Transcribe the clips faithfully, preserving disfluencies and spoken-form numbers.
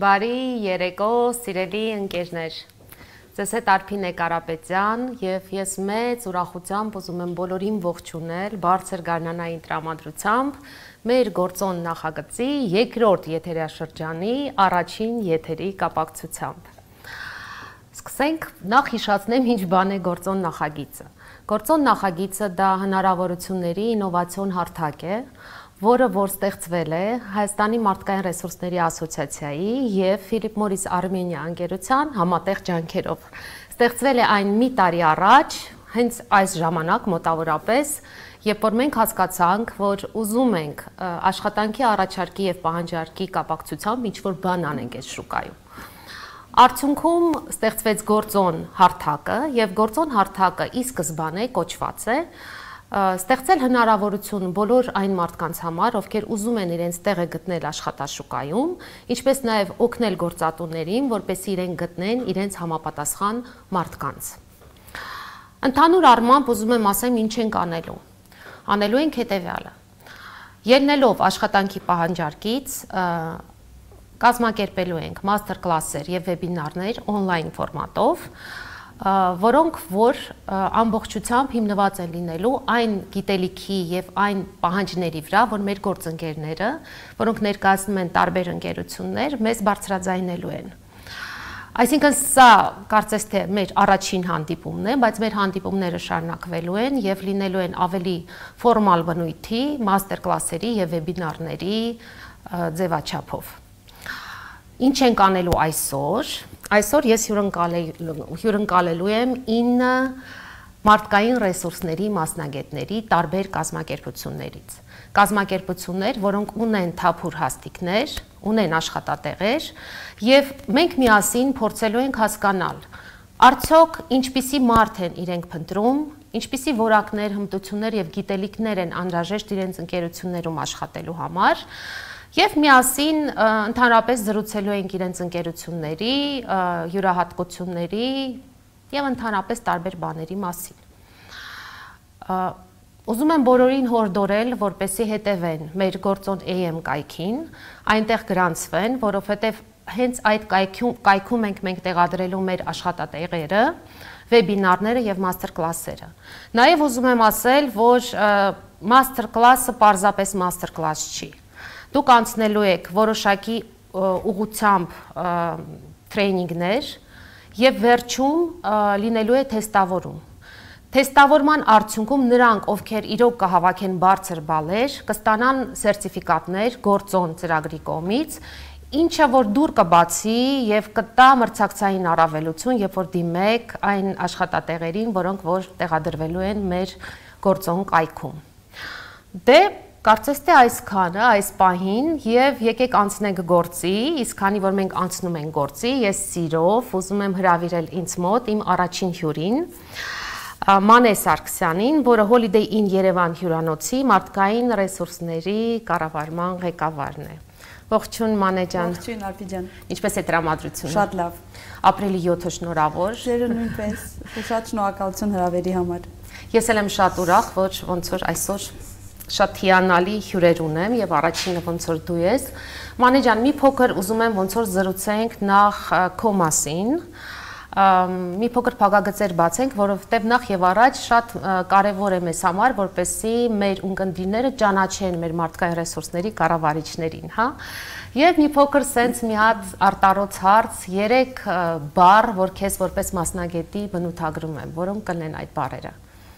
Բարի երեկո, սիրելի ընկերներ, ձեզ հետ Արփին է Կարապետյան և ես մեծ ուրախությամբ ուզում եմ բոլորին ողջունել բարձր գարնանային տրամադրությամբ մեր գործոն նախագծի երկրորդ եթերաշրջանի առաջին եթերի կապակցությամբ։ Սկսենք նախ հիշացնեմ ինչ բան է գործոն նախագիծը։ Գործոն նախագիծը դա հնարավորությունների ինովացիոն հարթակ է, որը որ ստեղծվել է Հայաստանի մարդկային ռեսուրսների ասոցիացիայի և Philip Morris Armenia ընկերության համատեղ ջանքերով։ Ստեղծվել է այն մի տարի առաջ, հենց այս ժամանակ մոտավորապես, երբ որ մենք հասկացանք, որ ուզում ենք աշխատանքի առաջարկի և պահանջարկի կապակցությամբ ինչ-որ բան անենք այս շուկայում։ Արդյունքում ստեղծվեց գործոն հարթակը և գործոն հարթակը ի սկզբանե կոչված է ստեղծել հնարավորություն բոլոր այն մարդկանց համար, ովքեր ուզում են իրենց տեղը գտնել աշխատաշուկայում, ինչպես նաև օգնել գործատուներին, որպեսզի իրենք գտնեն իրենց համապատասխան մարդկանց։ Ընդհանուր առմամբ ուզում եմ ասեմ ինչ ենք անելու։ Անելու ենք հետևյալը։ Ելնելով աշխատանքի պահանջարկից, կազմակերպելու ենք մաստեր կլասեր և վեբինարներ օնլայն ֆորմատով, որոնք որ ամբողջությամբ հիմնված են լինելու այն գիտելիքի և այն պահանջների վրա, որ մեր գործընկերները, որոնք ներկայացնում են տարբեր ընկերություններ, մեզ բարձրաձայնելու են։ Այսինքն սա կարծես թե մեր առաջին հանդիպումն է, բայց մեր հանդիպումները շարունակվելու են և լինելու են ավելի ֆորմալ բնույթի, մաստեր կլասերի և վեբինարների ձևաչափով։ Ինչ ենք անելու այսօր։ Այսօր ես հյուրընկալելու եմ ինը մարդկային ռեսուրսների մասնագետների տարբեր կազմակերպություններից։ Կազմակերպություններ, որոնք ունեն թափուր հաստիկներ, ունեն աշխատատեղեր և մենք միասին փորձելու ենք հասկանալ, արդյոք ինչպիսի մարդ են իրենք փնտրում, ինչպիսի որակներ, հմտություններ և գիտելիքներ են անհրաժեշտ իրենց ընկերություններում աշխատելու համար, և միասին ընդհանրապես զրուցելու ենք իրենց ընկերությունների, յուրահատկությունների և ընդհանրապես տարբեր բաների մասին։ Ուզում եմ բոլորին հորդորել, որպեսզի հետևեն մեր գործոն A M կայքին, այնտեղ գրանցվեն, որովհետև հենց այդ կայքում ենք մենք տեղադրելու մեր աշխատատեղերը, վեբինարները և մաստեր կլասերը։ Նաև ուզում եմ ասել, որ մաստեր կլասը պարզապես մաստեր կլաս չի։ Դուք անցնելու եք որոշակի ուղղությամբ տրեյնինգներ և վերջում լինելու է թեստավորում։ Թեստավորման արդյունքում նրանք, ովքեր իրոք կհավաքեն բարձր բալեր, կստանան սերտիֆիկատներ գործոն ծրագրի կողմից, ինչը որ դուր կբացի և կտա մրցակցային առավելություն, երբ որ դիմեք այն աշխատատեղերին, որոնք որ տեղադրվելու են մեր գործոն կայքում։ Դե կարծես թե այսքանը, այս պահին և եկեք անցնենք գործի, իսկ քանի որ մենք անցնում ենք գործի, ես սիրով ուզում եմ հրավիրել ինձ մոտ իմ առաջին հյուրին, Մանե Սարգսյանին, որը Holiday Inn Երևան հյուրանոցի մարդկային ռեսուրսների կառավարման ղեկավարն է։ Ողջույն Մանե ջան։ Ողջույն Արփի ջան։ Ինչպես է տրամադրությունը։ Շատ լավ։ Ապրիլի յոթը շնորհավոր։ Ձերը նույնպես։ Շատ շնորհակալություն հրավերի համար։ Ես էլ եմ շատ ուրախ, որ ոնց որ այսօր շատ հիանալի հյուրեր ունեմ և առաջինը ոնց որ դու ես։ Մանե ջան, մի փոքր ուզում եմ ոնց որ զրուցենք նախ քո մասին, մի փոքր փակագծեր բացենք, որովհետև նախ և առաջ շատ կարևոր է մեզ համար, որպեսզի մեր ունկնդիրները ճանաչեն մեր մարդկային ռեսուրսների կառավարիչներին, հա։ Եվ մի փոքր սենց մի հատ արտառոց հարց, երեք բառ, որ քեզ որպես մասնագետի բնութագրում եմ, որոնք կլինեն այդ բառերը։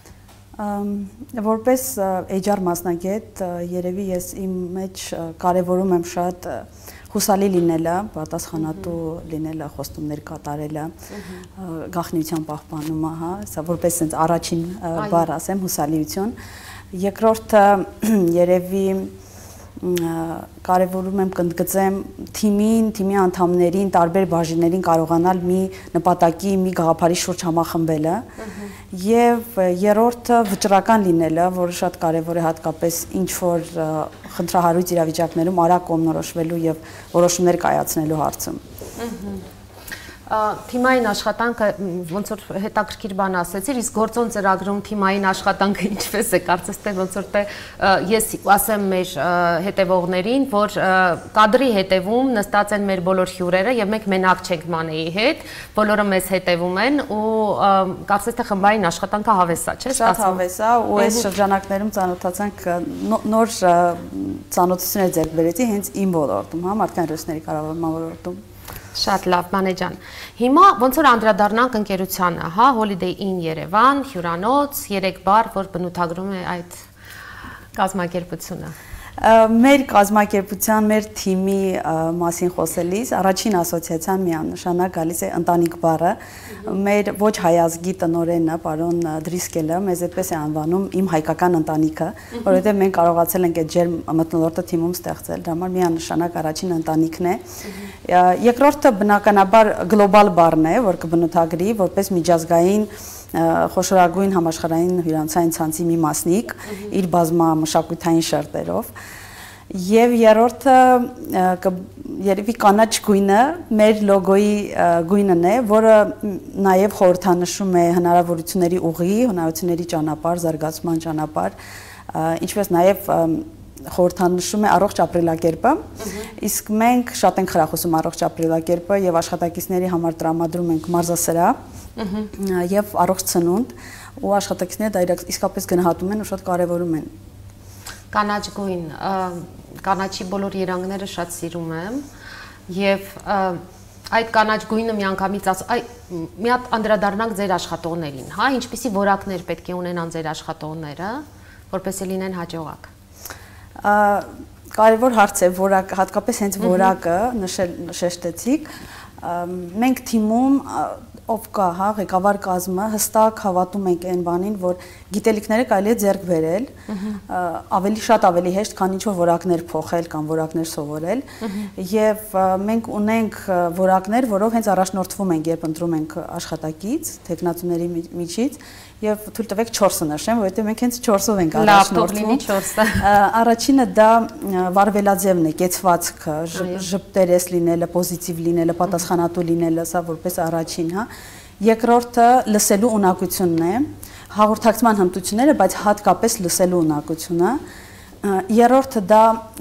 Որպես H R մասնագետ, երևի ես իմ մեջ կարևորում եմ շատ հուսալի լինելը, պատասխանատու լինելը, խոստումներ կատարելը, գաղտնիության պահպանումը, հա, սա որպես sense առաջին բառ ասեմ, հուսալիություն։ Երկրորդը երևի կարևորում եմ կընդգծեմ թիմին, թիմի անդամներին, տարբեր բաժիններին կարողանալ մի նպատակի, մի գաղափարի շուրջ համախմբելը եւ երրորդը վճռական լինելը, որը շատ կարևոր է հատկապես ինչ որ խնդրահարույց իրավիճակներում արագ կողմնորոշվելու եւ որոշումներ կայացնելու հարցում։ Թիմային աշխատանքը ոնց որ հետաքրքիր բան ասեցիր, իսկ գործոն ծրագրում թիմային աշխատանքը ինչպես է, կարծես թե ոնց որ թե ես ասեմ մեր հետևողներին, որ կադրի հետևում նստած են մեր բոլոր հյուրերը եւ մենք մենակ չենք Մանեի հետ, բոլորը մեզ հետևում են ու կարծես թե խմբային աշխատանքը հավես է, չէ՞, շատ հավես է ու այս շրջանակներում ծանոթացանք նոր ծանոթություններ ձեռք բերեցի հենց իմ ոլորտում, հա, մարդկային ռեսուրսների կառավարման ոլորտում։ Շատ լավ, Մանե ջան։ Հիմա ոնց որ անդրադառնանք ընկերությանը, հա, Holiday Inn Երևան, հյուրանոց, երեք բար, որ բնութագրում է այդ կազմակերպությունը։ Մեր կազմակերպության, մեր թիմի մասին խոսելիս առաջին ասոցիացիան միանշանակ գալիս է ընտանիք բառը։ Մեր ոչ հայազգի տնօրենը, պարոն Դրիսկելը, մեզ այդպես է անվանում իմ հայկական ընտանիքը, որովհետև մենք կարողացել ենք այդ ջերմ մթնոլորտը թիմում ստեղծել։ Դա համար միանշանակ առաջին ընտանիքն է։ Երկրորդը բնականաբար գլոբալ բառն է, որ կբնութագրի որպես միջազգային խոշորագույն համաշխարհային հյուրանոցային ցանցի մի մասնիկ իր բազմամշակութային շերտերով եւ երրորդը երևի կանաչ գույնը մեր լոգոյի գույնն է, որը նաեւ խորհրդանշում է հնարավորությունների ուղի, հնարավորությունների ճանապարհ, զարգացման ճանապարհ, ինչպես նաեւ խորհրդանշում է առողջ ապրելակերպը, իսկ մենք շատ ենք խրախուսում առողջ ապրելակերպը եւ աշխատակիցների համար տրամադրում ենք մարզասրահ եւ առողջ ծնունդ ու աշխատակիցները դա իսկապես գնահատում են ու շատ կարեւորում են։ Կանաչ գույն, կանաչի բոլոր երանգները շատ սիրում եմ եւ այդ կանաչ գույնը միանգամից աս այ մի հատ անդրադառնանք ձեր աշխատողներին, հա, ինչպիսի որակներ պետք է ունենան ձեր աշխատողները, որպեսզի լինեն հաջողակ։ Կարևոր հարց է, որակ, հատկապես հենց որակը նշեցիք, մենք թիմում ով կա, հա, ղեկավար կազմը հստակ հավատում ենք այն բանին, որ գիտելիքները կարելի է ձեռք բերել, ավելի շատ ավելի հեշտ, քան ինչ-որ որակներ փոխել կամ որակներ սովորել, եւ մենք ունենք որակներ, որով հենց առաջնորդվում ենք, երբ ընտրում ենք աշխատակից, տեխնացուների միջից, եւ թույլ տվեք չորսը նշեմ, որովհետեւ մենք հենց չորսով ենք առաջնորդվում։ Առաջինը դա վարվելաձևն է, կեցվածքը, ժպտերես լինելը, պոզիտիվ լինելը, պատասխանատու լինելը, սա որպես առաջին, հա։ Երկրորդը լսելու ունակությունն է, հաղորդակցման հմտությունները, բայց հատկապես լսելու ունակությունը։ Երրորդը դա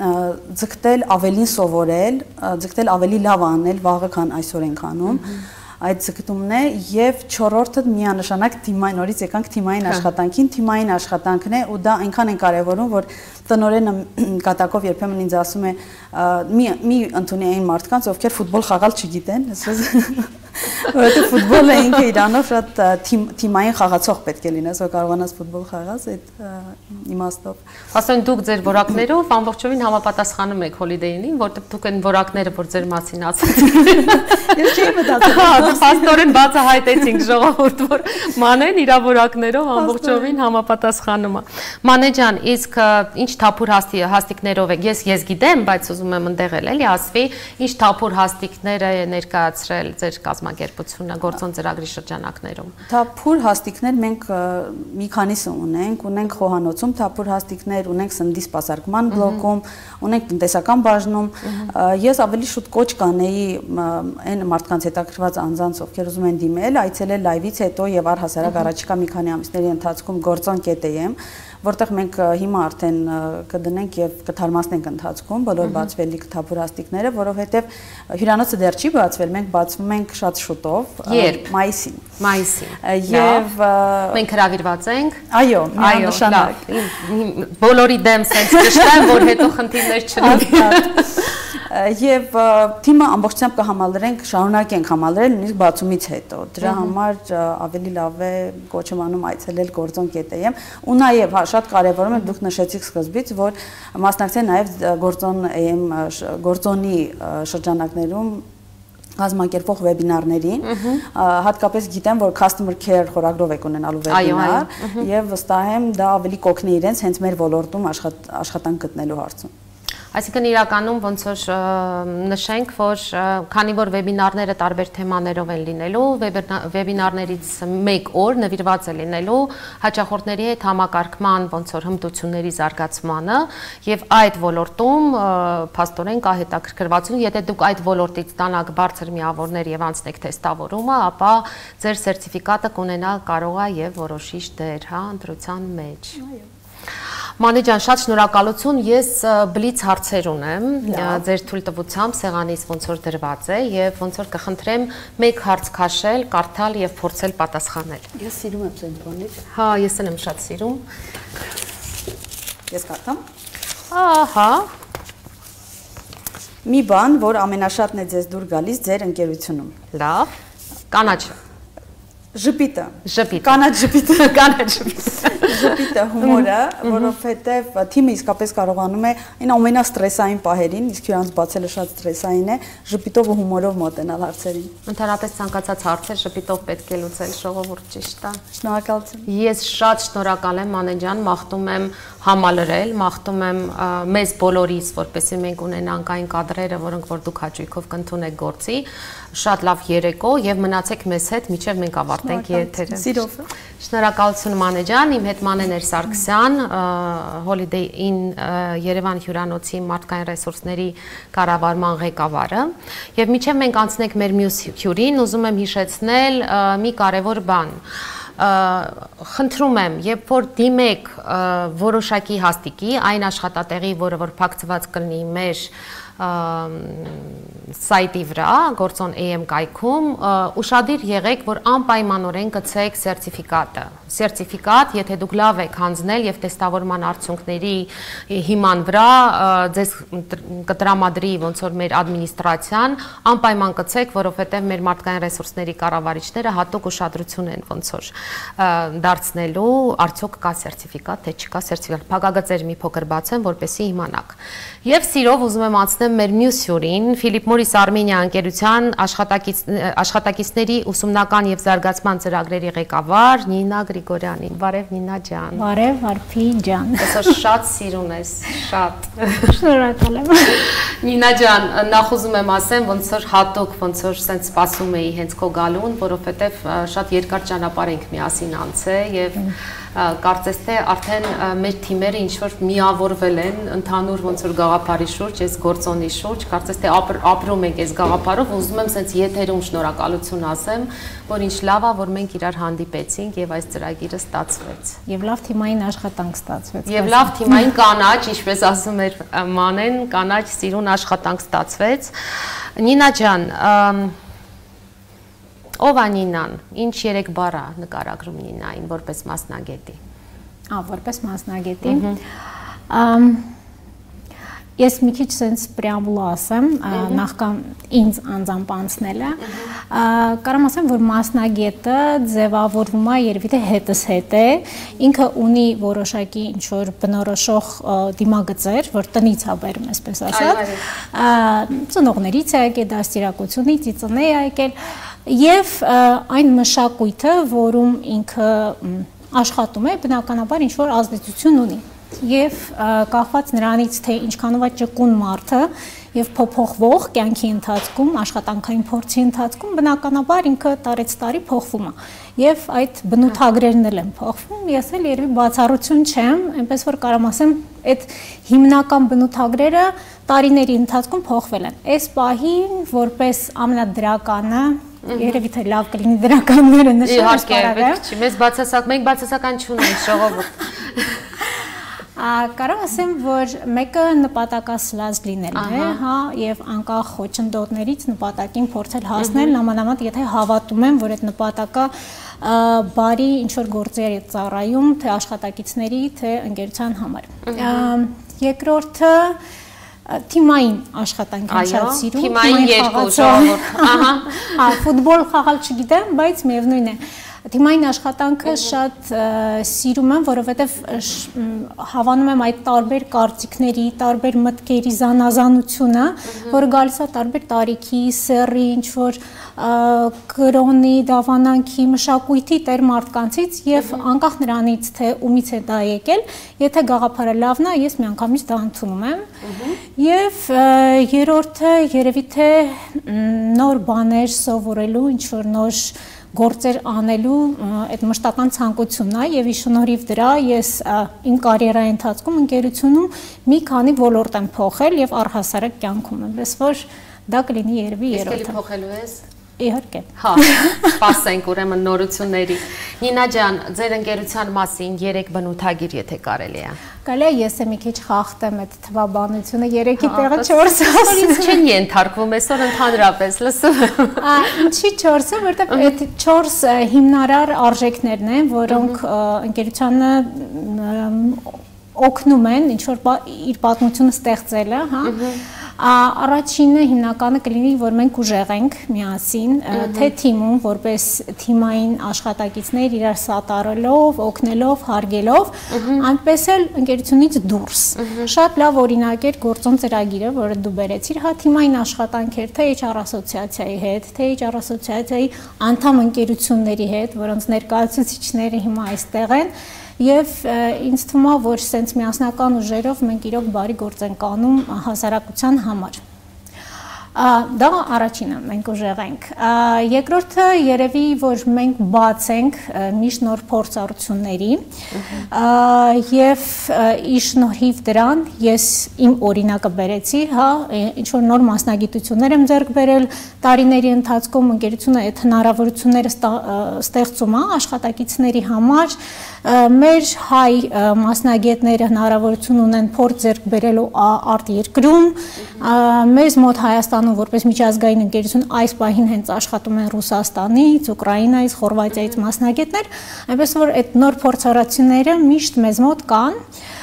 ձգտել ավելին սովորել, ձգտել ավելի լավ անել վաղը, քան այսօր ենք անում։ Այդ ձգտումն է եւ չորրորդը միանշանակ թիմային, նորից եկանք թիմային աշխատանքին, թիմային աշխատանքն է ու դա այնքան են կարեւորում, որ տնօրենը կատակով երբեմն ինձ ասում է մի մի ընդունի այն մարդկանց, ովքեր ֆուտբոլ խաղալ չգիտեն, այսպես որովհետեւ ֆուտբոլը ինքը իրանով շատ թիմային խաղացող պետք է լինես, որ կարողանաս ֆուտբոլ խաղաս այդ իմաստով։ Ասեն դուք ձեր որակներով ամբողջովին համապատասխանում եք Holiday Inn-ին, որտեղ դուք այն որակները, որ ձեր մասին ասացիք։ Ես չէի մտածել։ Փաստորեն բացահայտեցինք ժողովուրդ, որ Մանեն իր որակներով ամբողջովին համապատասխանում է։ Մանե ջան, իսկ ինչ թափուր հաստիկներով եք, ես ես գիտեմ, բայց ուզում եմ ընդեղ էլի ասվի, ինչ թափուր հաստիկներ է ներկայացրել ձեր կազմակերպությունը գործոն ծրագրի շրջանակներում։ Թափուր հաստիկներ մենք մի քանիսը ունենք, ունենք խոհանոցում թափուր հաստիկներ, ունենք սննդի սպասարկման բլոկում, ունենք տնտեսական բաժնում։ Ես ավելի շուտ կոչ կանեի այն մարդկանց հետաքրքրված անձանց, ովքեր ուզում են դիմել, այցելել լայվից հետո եւ առհասարակ առաջիկա մի քանի ամիսների ընթացքում գործոն կետեմ, որտեղ մենք հիմա արդեն կդնենք եւ կթարմացնենք ընթացքում բոլոր բացվելիք թափուր հաստիկները, որովհետեւ հյուրանոցը դեռ չի բացվել, մենք բացվում ենք շատ շուտով, մայիսին։ Մայիսին։ Եվ մենք հրավիրված ենք։ Այո, միանշանակ։ Բոլորի դեմ sense ճշտեմ, որ հետո խնդիրներ չլինի։ Եվ թիմը ամբողջությամբ կհամալրենք, շարունակենք համալրել նույնիսկ բացումից հետո։ Դրա համար ավելի լավ է կոչում անում այցելել գործոն կետեմ ու նաև շատ կարևորում է դուք նշեցիք սկզբից, որ մասնակցեն նաև գործոն էմ գործոնի շրջանակներում կազմակերպող վեբինարներին, հատկապես գիտեմ, որ customer care խորագրով եք ունենալու վեբինար եւ վստահ եմ դա ավելի կօգնի իրենց հենց մեր ոլորտում աշխատանք գտնելու հարցում։ Այսինքն իրականում ոնց որ նշենք, որ քանի որ վեբինարները տարբեր թեմաներով են լինելու, վեբինարներից մեկ օր նվիրված է լինելու հաճախորդների հետ համակարգման ոնց որ հմտությունների զարգացմանը եւ այդ ոլորտում փաստորեն կա հետաքրքրվածություն, եթե դուք այդ ոլորտից ստանաք բարձր միավորներ եւ անցնեք թեստավորումը, ապա ձեր սերտիֆիկատը կունենալ կարող է եւ որոշիչ դեր, հա, ընտրության մեջ։ Այո։ Մանե ջան, շատ շնորհակալություն, ես բլից հարցեր ունեմ, ձեր թույլտվությամբ սեղանից ոնց որ դրված է եւ ոնց որ կխնդրեմ մեկ հարց քաշել, կարդալ եւ փորձել պատասխանել։ Ես սիրում եմ սենց բաներ։ Հա, ես էլ եմ շատ սիրում։ Ես կարդամ։ Ահա։ Մի բան, որ ամենաշատն է ձեզ դուր գալիս ձեր ընկերությունում։ Լավ։ Կանաչ։ Ժպիտը։ Ժպիտ։ Կանաչ ժպիտը, կանաչ ժպիտը։ Ժպիտը, հումորը, որովհետև թիմը իսկապես կարողանում է այն ամենաստրեսային պահերին, իսկ հյուրանց բացելը շատ ստրեսային է, ժպիտով ու հումորով մոտենալ հարցերին։ Ընդհանրապես ցանկացած հարցեր ժպիտով պետք է լուծել, ժողովուրդ, ճիշտ է։ Շնորհակալություն։ Ես շատ շնորհակալ եմ, Մանե ջան, մաղթում եմ համալրել, մաղթում եմ մեզ բոլորիս, որպեսզի մենք ունենանք այն կադրերը, որոնք որ դուք հաճույքով կընդունեք գործի, շատ լավ երեկո եւ մնացեք մեզ հետ, մինչեւ մենք ավարտենք եթերը։ Սիրով։ Շնորհակալություն Մանե ջան, իմ հետ Մանեն էր Սարգսյան, Holiday Inn Երևան հյուրանոցի մարդկային ռեսուրսների կառավարման ղեկավարը, եւ մինչեւ մենք անցնենք մեր մյուս հյուրին, ուզում եմ հիշեցնել մի կարեւոր բան։ Խնդրում եմ, երբ որ դիմեք որոշակի հաստիկի, այն աշխատատեղի, որը որ փակցված կլինի մեր սայթի վրա, գործոն A M կայքում, ուշադիր եղեք, որ անպայմանորեն գցեք սերտիֆիկատը։ Սերտիֆիկատ, եթե դուք լավ եք հանձնել եւ տեստավորման արդյունքների հիման վրա ձեզ կտրամադրի ոնց որ մեր ադմինիստրացիան, անպայման գցեք, որովհետեւ մեր մարդկային ռեսուրսների կառավարիչները հատուկ ուշադրություն են ոնց որ դարձնելու, արդյոք կա սերտիֆիկատ, թե չկա սերտիֆիկատ։ Փակագծեր մի փոքր բացեմ, որպեսզի իմանաք։ Եվ սիրով ուզում եմ անցնեմ մեր մյուս հյուրին, Philip Morris Armenia ընկերության աշխատակիցների ուսումնական եւ զարգացման ծրագրերի ղեկավար Նինա Գրիգորյանին։ Բարև Նինա ջան։ Բարև Արփի ջան։ Այսօր շատ սիրուն ես, շատ։ Շնորհակալ եմ։ Նինա ջան, նախ ուզում եմ ասեմ, ոնց որ հատուկ, ոնց որ սենց սպասում էի հենց քո գալուն, որովհետեւ շատ երկար ճանապարհ ենք միասին անցել եւ կարծես թե արդեն մեր թիմերը ինչ որ միավորվել են ընդհանուր ոնց որ գաղափարի շուրջ, այս գործոնի շուրջ, կարծես թե ապրում ենք այս գաղափարով, ուզում եմ սենց եթերում շնորհակալություն ասեմ, որ ինչ լավ է, որ մենք իրար հանդիպեցինք եւ այս ծրագիրը ստացվեց։ Եվ լավ թիմային աշխատանք ստացվեց։ Եւ լավ թիմային կանաչ, ինչպես ասում էր Մանեն, կանաչ սիրուն աշխատանք ստացվեց։ Նինա ջան, ով է Նինան, ինչ երեք բառ է նկարագրում Նինային որպես մասնագետի։ Ա, որպես մասնագետի։ Ես մի քիչ sense preambula ասեմ, նախքան ինձ անձամբ անցնելը, կարամ ասեմ, որ մասնագետը ձևավորվում է երևի թե հետս հետ է, ինքը ունի որոշակի ինչ որ բնորոշող դիմագծեր, որ տնից է բերում, այսպես ասած, ծնողներից է եկել, դաստիարակությունից, ծնե է եկել, եւ այն մշակույթը, որում ինքը աշխատում է, բնականաբար ինչ որ ազդեցություն ունի։ Եվ կախված նրանից, թե ինչքանով է ճկուն մարդը եւ փոփոխվող կյանքի ընթացքում, աշխատանքային փորձի ընթացքում բնականաբար ինքը տարեց տարի փոխվում է։ Եվ այդ բնութագրերն էլ են փոխվում, ես էլ երևի բացառություն չեմ, այնպես որ կարամ ասեմ, այդ հիմնական բնութագրերը տարիների ընթացքում փոխվել են։ Այս պահին որպես ամենադրականը երևի թե լավ կլինի դրականները նշել։ Իհարկե, չի, մեզ բացասակ, մենք բացասական չունենք ժողովուրդ։ Կարող ասեմ, որ մեկը նպատակասլաց լինելն է, հա, եւ անկախ խոչընդոտներից նպատակին փորձել հասնել, նամանավանդ եթե հավատում եմ, որ այդ նպատակը բարի ինչ որ գործեր է ծառայում, թե աշխատակիցների, թե ընկերության համար։ Երկրորդը թիմային աշխատանքն շատ սիրում, թիմային երկու ժողովուրդ, ահա, հա, ֆուտբոլ խաղալ չգիտեմ, բայց միևնույն է։ Թիմային աշխատանքը շատ սիրում եմ, որովհետև հավանում եմ այդ տարբեր կարծիքների, տարբեր մտքերի զանազանությունը, որը գալիս է տարբեր տարիքի, սեռի, ինչ-որ կրոնի, դավանանքի, մշակույթի տեր մարդկանցից եւ անկախ նրանից, թե ումից է դա եկել, եթե գաղափարը լավն է, ես միանգամից դա ընդունում եմ։ Եվ երրորդը երևի թե նոր բաներ սովորելու, ինչ-որ նոր գործեր անելու այդ մշտական ցանկությունն է եւ ի շնորհիվ դրա ես իմ կարիերայի ընթացքում ընկերությունում մի քանի ոլորտ եմ փոխել եւ առհասարակ կյանքում եմ, պես որ դա կլինի երևի երրորդը։ Իսկ փոխելու ես։ Իհարկե։ Հա, սպասենք ուրեմն նորությունների։ Նինա ջան, ձեր ընկերության մասին երեք բնութագիր, եթե կարելի է։ Կարելի է ես մի քիչ խախտեմ այդ թվաբանությունը երեքի տեղը չորսը։ Ինձ չեն ենթարկվում, այսօր ընդհանրապես լսում եմ։ Ինչի չորսը, որովհետև այդ չորս հիմնարար արժեքներն են, որոնք ընկերությանը օգնում են ինչ որ իր պատմությունը ստեղծելը, հա։ Առաջինը հիմնականը կլինի, որ մենք ուժեղ ենք միասին, թե թիմում, որպես թիմային աշխատակիցներ իրար սատարելով, օգնելով, հարգելով, այնպես էլ ընկերությունից դուրս։ Շատ լավ օրինակ էր գործոն ծրագիրը, որը դու բերեցիր, հա թիմային աշխատանքեր, թե էյչ ար ասոցիացիայի հետ, թե էյչ ար ասոցիացիայի անդամ ընկերությունների հետ, որոնց ներկայացուցիչները հիմա այստեղ են, եւ ինձ թվում է, որ սենց միասնական ուժերով մենք իրոք բարի գործ ենք անում հասարակության համար։ Դա առաջինը, մենք ուժեղ ենք։ Երկրորդը երևի, որ մենք բաց ենք միշտ նոր փորձառությունների եւ ի շնորհիվ դրան ես իմ օրինակը բերեցի, հա, ինչ որ նոր մասնագիտություններ եմ ձեռք բերել տարիների ընթացքում ընկերությունը այդ հնարավորությունները ստեղծում է աշխատակիցների համար, մեր հայ մասնագետները հնարավորություն ունեն փորձ ձեռք բերելու արտերկրում, մեզ մոտ Հայաստանում որպես միջազգային ընկերություն այս պահին հենց աշխատում են Ռուսաստանից, Ուկրաինայից, Խորվաթիայից մասնագետներ, այնպես որ այդ նոր փորձառությունները միշտ մեզ մոտ կան։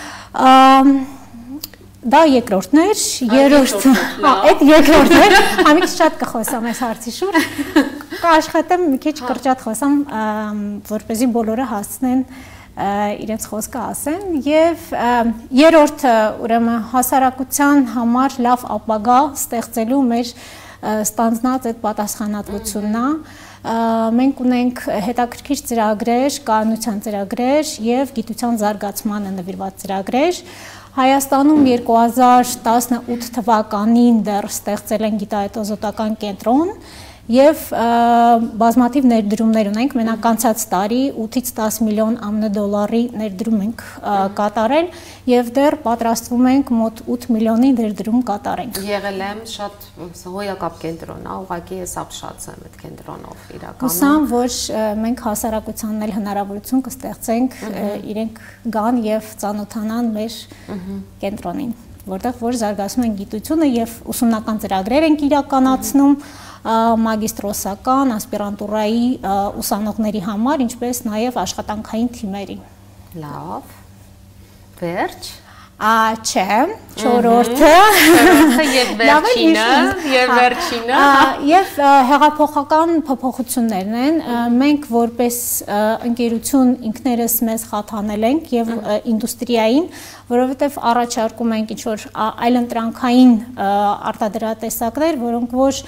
Դա երկրորդն էր, երրորդը, այդ երկրորդն էր, ամիք շատ կխոսամ այս հարցի շուրջ, կաշխատեմ մի քիչ կրճատ խոսամ, որպեսզի բոլորը հասցնեն իրենց խոսքը ասեն եւ երրորդը ուրեմն հասարակության համար լավ ապագա ստեղծելու մեր ստանձնած այդ պատասխանատվությունն է։ Մենք ունենք հետաքրքիր ծրագրեր, կանոնության ծրագրեր եւ գիտության զարգացմանը նվիրված ծրագրեր։ Հայաստանում երկու հազար տասնութ թվականին դեռ ստեղծել են գիտահետազոտական կենտրոն եւ բազմաթիվ ներդրումներ ունենք, մենակ անցած տարի ութից տաս միլիոն ԱՄՆ դոլարի ներդրում ենք կատարել եւ դեռ պատրաստվում ենք մոտ ութ միլիոնի ներդրում կատարենք։ Եղել եմ շատ հոյակապ կենտրոն է, ուղղակի ես ապշած եմ այդ կենտրոնով իրականում։ Հուսամ, որ մենք հասարակությանն էլ հնարավորություն կստեղծենք իրենք գան եւ ծանոթանան մեր կենտրոնին, որտեղ որ զարգացնում են գիտությունը եւ ուսումնական ծրագրեր ենք իրականացնում մագիստրոսական, ասպիրանտուրայի ուսանողների համար, ինչպես նաև աշխատանքային թիմերի։ Լավ, վերջ։ Չէ, չորրորդը եւ վերջինը, եւ վերջինը, եւ հեղափոխական փոփոխություններն են, մենք որպես ընկերություն ինքներս մեզ խաթանել ենք եւ ինդուստրիային, որովհետեւ առաջարկում ենք ինչ-որ այլընտրանքային արտադրատեսակներ, որոնք որ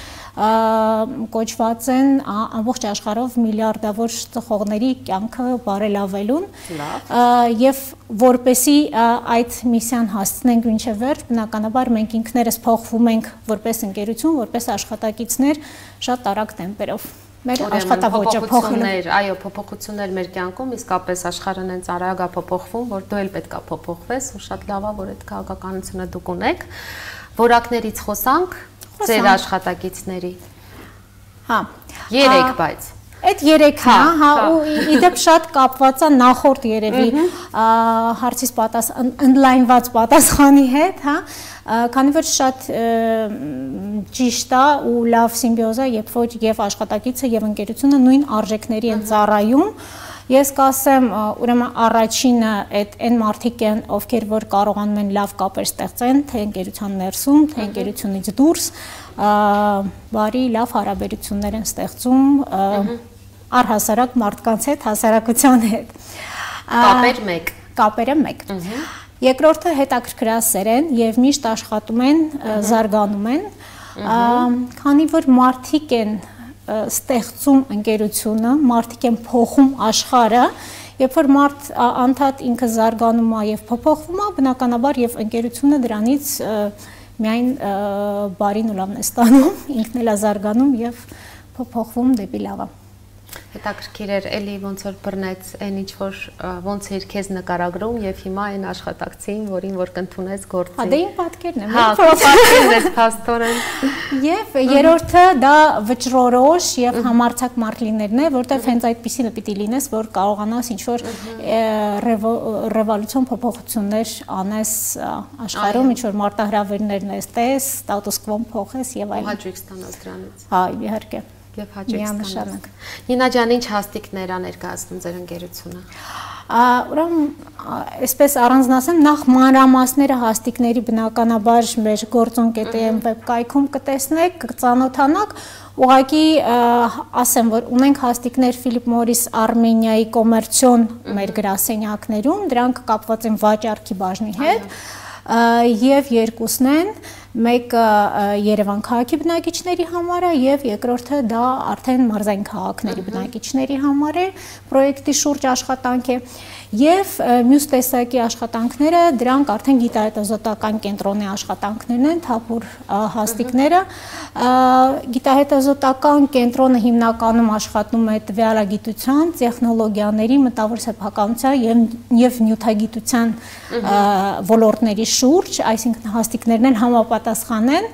կոչված են ամբողջ աշխարհով միլիարդավոր ծխողների կյանքը բարելավելուն եւ որպեսի այդ միսիան հասցնենք մինչև վերջ, բնականաբար մենք ինքներս փոխվում ենք որպես ընկերություն, որպես աշխատակիցներ շատ արագ տեմպերով։ Մեր աշխատավոճը փոխվում է։ Այո, փոփոխություններ մեր կյանքում իսկապես աշխարհն հենց արագ է փոփոխվում, որ դու էլ պետք է փոփոխվես, ու շատ լավ է, որ այդ քաղաքականությունը դուք ունեք։ Որակներից խոսանք ձեր աշխատակիցների։ Հա, երեք բայց Այդ երեքն է, հա, ու իդեպ շատ կապված է նախորդ երևի հարցից ընդլայնված պատասխանի հետ, հա, քանի որ շատ ճիշտ է ու լավ սիմբիոզ է, երբ որ եւ աշխատակիցը եւ ընկերությունը նույն արժեքների են ծառայում։ Ես կասեմ, ուրեմն առաջինը այդ այն մարդիկ են, ովքեր որ կարողանում են լավ կապեր ստեղծեն, թե ընկերության ներսում, թե ընկերությունից դուրս, բարի լավ հարաբերություններ են ստեղծում, առհասարակ մարդկանց հետ, հասարակության հետ։ Կապեր մեկ։ Կապերը մեկ։ Երկրորդը հետաքրքրասեր են եւ միշտ աշխատում են, զարգանում են, քանի որ մարդիկ են ստեղծում ընկերությունը, մարդիկ են փոխում աշխարհը, երբ որ մարդ անդադ ինքը զարգանում է եւ փոփոխվում է, բնականաբար եւ ընկերությունը դրանից միայն բարին ու լավն է ստանում, ինքն էլ է զարգանում եւ փոփոխվում դեպի լավը։ Հետաքրքիր էր, էլի ոնց որ բռնեց այն ինչ որ ոնց էր քեզ նկարագրում եւ հիմա այն աշխատակցին, որին որ կընդունես գործի։ Հա, դե իմ պատկերն է։ Հա, պատկերն է փաստորեն։ Եվ երրորդը դա վճռորոշ եւ համարձակ մարդ լինելն է, որտեղ հենց այդպեսին է պիտի լինես, որ կարողանաս ինչ որ ռևոլյուցիոն փոփոխություններ անես աշխարհում, ինչ որ մարտահրավերներ նստես, ստատուս կվոն փոխես եւ այլն։ Հաջող ստանաս դրանից։ Հա, իհարկե։ Եվ հաջող ստանաս։ Նինա ջան, ինչ հաստիկներ ա ներկայացնում ձեր ընկերությունը։ Ուրեմն, այսպես առանձնացեմ, նախ մանրամասները հաստիկների բնականաբար մեր գործոն.am վեբկայքում կտեսնեք, կծանոթանաք, ուղղակի ասեմ, որ ունենք հաստիկներ Philip Morris Armenia-ի կոմերցիոն մեր գրասենյակներում, դրանք կապված են վաճառքի բաժնի հետ, եւ երկուսն են, մեկը Երևան քաղաքի բնակիչների համար է եւ երկրորդը դա արդեն մարզային քաղաքների բնակիչների համար է, պրոյեկտի շուրջ աշխատանք է եւ մյուս տեսակի աշխատանքները դրանք արդեն գիտահետազոտական կենտրոնի աշխատանքներն են, թափուր հաստիկները։ Գիտահետազոտական կենտրոնը հիմնականում աշխատում է տվյալագիտության, տեխնոլոգիաների, մտավոր սեփականության եւ եւ նյութագիտության ոլորտների շուրջ, այսինքն հաստիկներն են համապատասխան են,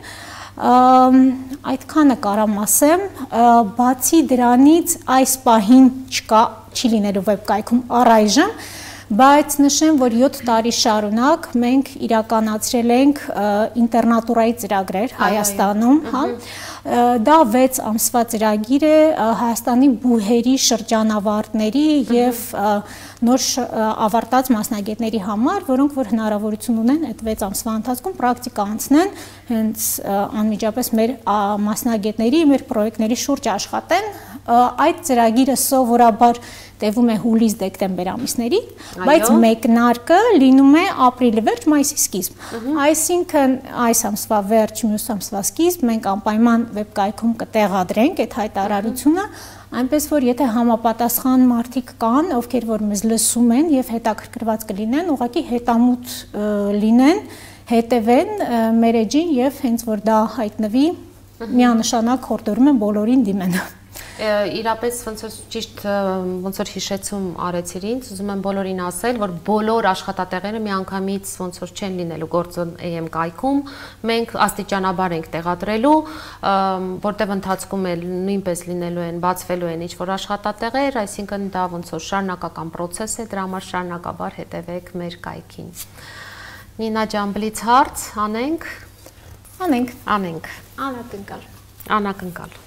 այդքանը կարամ ասեմ, բացի դրանից այս պահին չկա, չի լինելու վեբկայքում առայժմ, բայց նշեմ, որ յոթ տարի շարունակ մենք իրականացրել ենք ինտերնատուրայի ծրագրեր Հայաստանում, հա, դա վեց ամսվա ծրագիր է Հայաստանի բուհերի շրջանավարտների եւ նոր ավարտած մասնագետների համար, որոնք որ հնարավորություն ունեն այդ վեց ամսվա ընթացքում պրակտիկա անցնեն, հենց անմիջապես մեր մասնագետների, մեր պրոյեկտների շուրջ աշխատեն։ Այդ ծրագիրը սովորաբար տևում է հուլիս-դեկտեմբեր ամիսների, բայց մեկնարկը լինում է ապրիլի վերջ, մայիսի սկիզբ։ Այսինքն այս ամսվա վերջ, մյուս ամսվա սկիզբ մենք անպայման վեբկայքում կտեղադրենք այդ հայտարարությունը, այնպես որ եթե համապատասխան մարդիկ կան, ովքեր որ մեզ լսում են եւ հետաքրքրված կլինեն, ուղղակի հետամուտ լինեն, հետևեն մեր էջին եւ հենց որ դա հայտնվի, միանշանակ հորդորում եմ բոլորին դիմեն։ Իրապես ոնց որ ճիշտ ոնց որ հիշեցում արեցիր ինձ, ուզում եմ բոլորին ասել, որ բոլոր աշխատատեղերը միանգամից ոնց որ չեն լինելու գործոն.am կայքում, մենք աստիճանաբար ենք տեղադրելու, որտեղ ընթացքում էլ նույնպես լինելու են, բացվելու են ինչ-որ աշխատատեղեր, այսինքն դա ոնց որ շարունակական process է, դրա համար շարունակաբար հետևեք մեր կայքին։ Նինա ջան, բլից հարց անենք։ Անենք։ Անենք։ Անակնկալ։ Անակնկալ։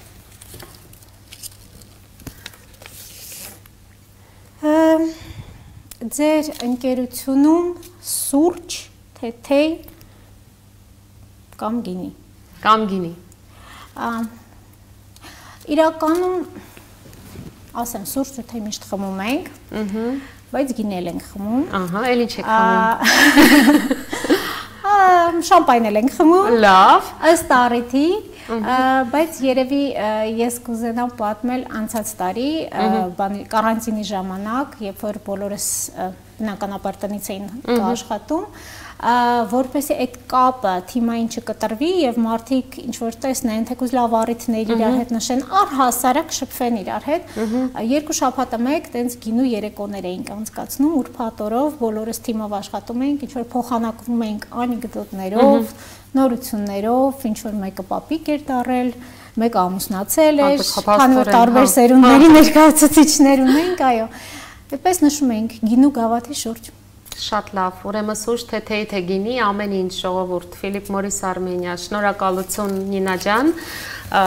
Ձեր ընկերությունում սուրճ, թեթեյ կամ գինի։ Կամ գինի։ Իրականում ասեմ, սուրճ թեթեյ միշտ խմում ենք, բայց գինի էլ ենք խմում։ Ահա, էլ ինչ եք խմում։ Շամպայն էլ ենք խմում։ Լավ։ Ըստ առիթի, բայց երևի ես կուզենամ պատմել անցած տարի կարանտինի ժամանակ, երբ որ բոլորս բնականաբար տնից էին աշխատում, որպեսզի այդ կապը թիմային չկտրվի եւ մարդիկ ինչ որ տեսնեն, թեկուզ լավ առիթներ իրար հետ նշեն, առհասարակ շփվեն իրար հետ։ Երկու շաբաթը մեկ տենց գինու երեկոներ էինք անցկացնում, ուրբաթ օրով բոլորս թիմով աշխատում էինք, ինչ որ փոխանակվում էինք անեկդոտներով, նորություններով, ինչ որ մեկը պապիկ էր դարել, մեկը ամուսնացել էր, քանի որ տարբեր սերունդների ներկայացուցիչներ ունենք, այո։ Այդպես նշում էինք գինու գավաթի շուրջ։ Շատ լավ, ուրեմն սուրճ թեթեյ թե գինի, ամեն ինչ ժողովուրդ, Philip Morris Armenia, շնորհակալություն Նինա ջան,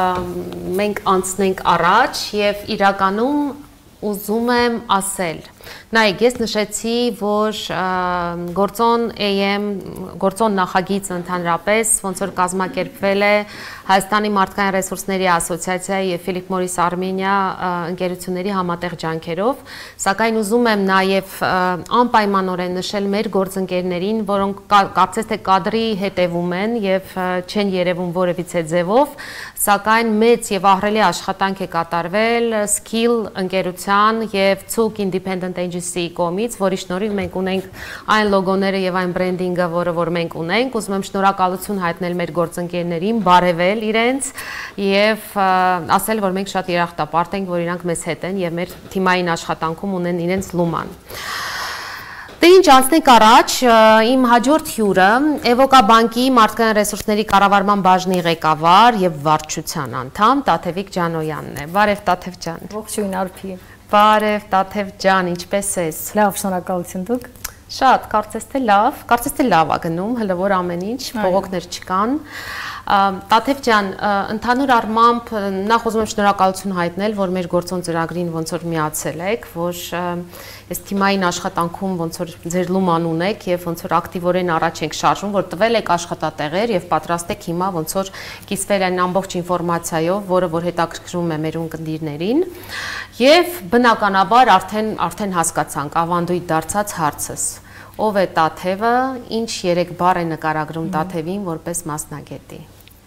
մենք անցնենք առաջ եւ իրականում ուզում եմ ասել, Նայեք, ես նշեցի, որ գործոն A M, գործոն նախագիծը ընդհանրապես ոնց որ կազմակերպվել է Հայաստանի մարդկային ռեսուրսների ասոցիացիայի եւ Philip Morris Armenia ընկերությունների համատեղ ջանքերով, սակայն ուզում եմ նաեւ անպայմանորեն նշել մեր գործընկերներին, որոնք կարծես թե կադրի հետևում են եւ չեն երևում որևիցե ձևով, սակայն մեծ եւ ահռելի աշխատանք է կատարվել Skill ընկերության եւ Zug Independent Agency կողմից, որի շնորհիվ մենք ունենք այն լոգոները եւ այն բրենդինգը, որը որ մենք ունենք, ուզում եմ շնորհակալություն հայտնել մեր գործընկերներին, բարևել իրենց եւ ասել, որ մենք շատ երախտապարտ ենք, որ իրանք մեզ հետ են եւ մեր թիմային աշխատանքում ունեն իրենց լուման։ Դե ինչ անցնենք առաջ, իմ հաջորդ հյուրը Էվոկաբանկի մարդկային ռեսուրսների կառավարման բաժնի ղեկավար եւ վարչության անդամ Տաթևիկ Ջանոյանն է։ Բարև Տաթև ջան։ Ողջույն Արփի։ Բարև Տաթև ջան, ինչպե՞ս ես։ Լավ, շնորհակալություն դուք։ Շատ, կարծես թե լավ, կարծես թե լավ է գնում, հələ որ ամեն ինչ, փողոքներ չկան։ Տաթև ջան, ընդհանուր առմամբ նախ ուզում եմ շնորհակալություն հայտնել, որ մեր գործոն ծրագրին ոնց որ միացել եք, որ այս թիմային աշխատանքում ոնց որ ձեր լուման ունեք եւ ոնց որ ակտիվորեն առաջ եք շարժվում, որ տվել եք աշխատատեղեր եւ պատրաստ եք հիմա ոնց որ կիսվել այն ամբողջ ինֆորմացիայով, որը որ հետաքրքրում է մեր ունկնդիրներին։ Եվ բնականաբար արդեն արդեն հասկացանք ավանդույթ դարձած հարցս։ Ով է Տաթևը, ինչ երեք բառ է նկարագրում Տաթևին որպես մասնագետի։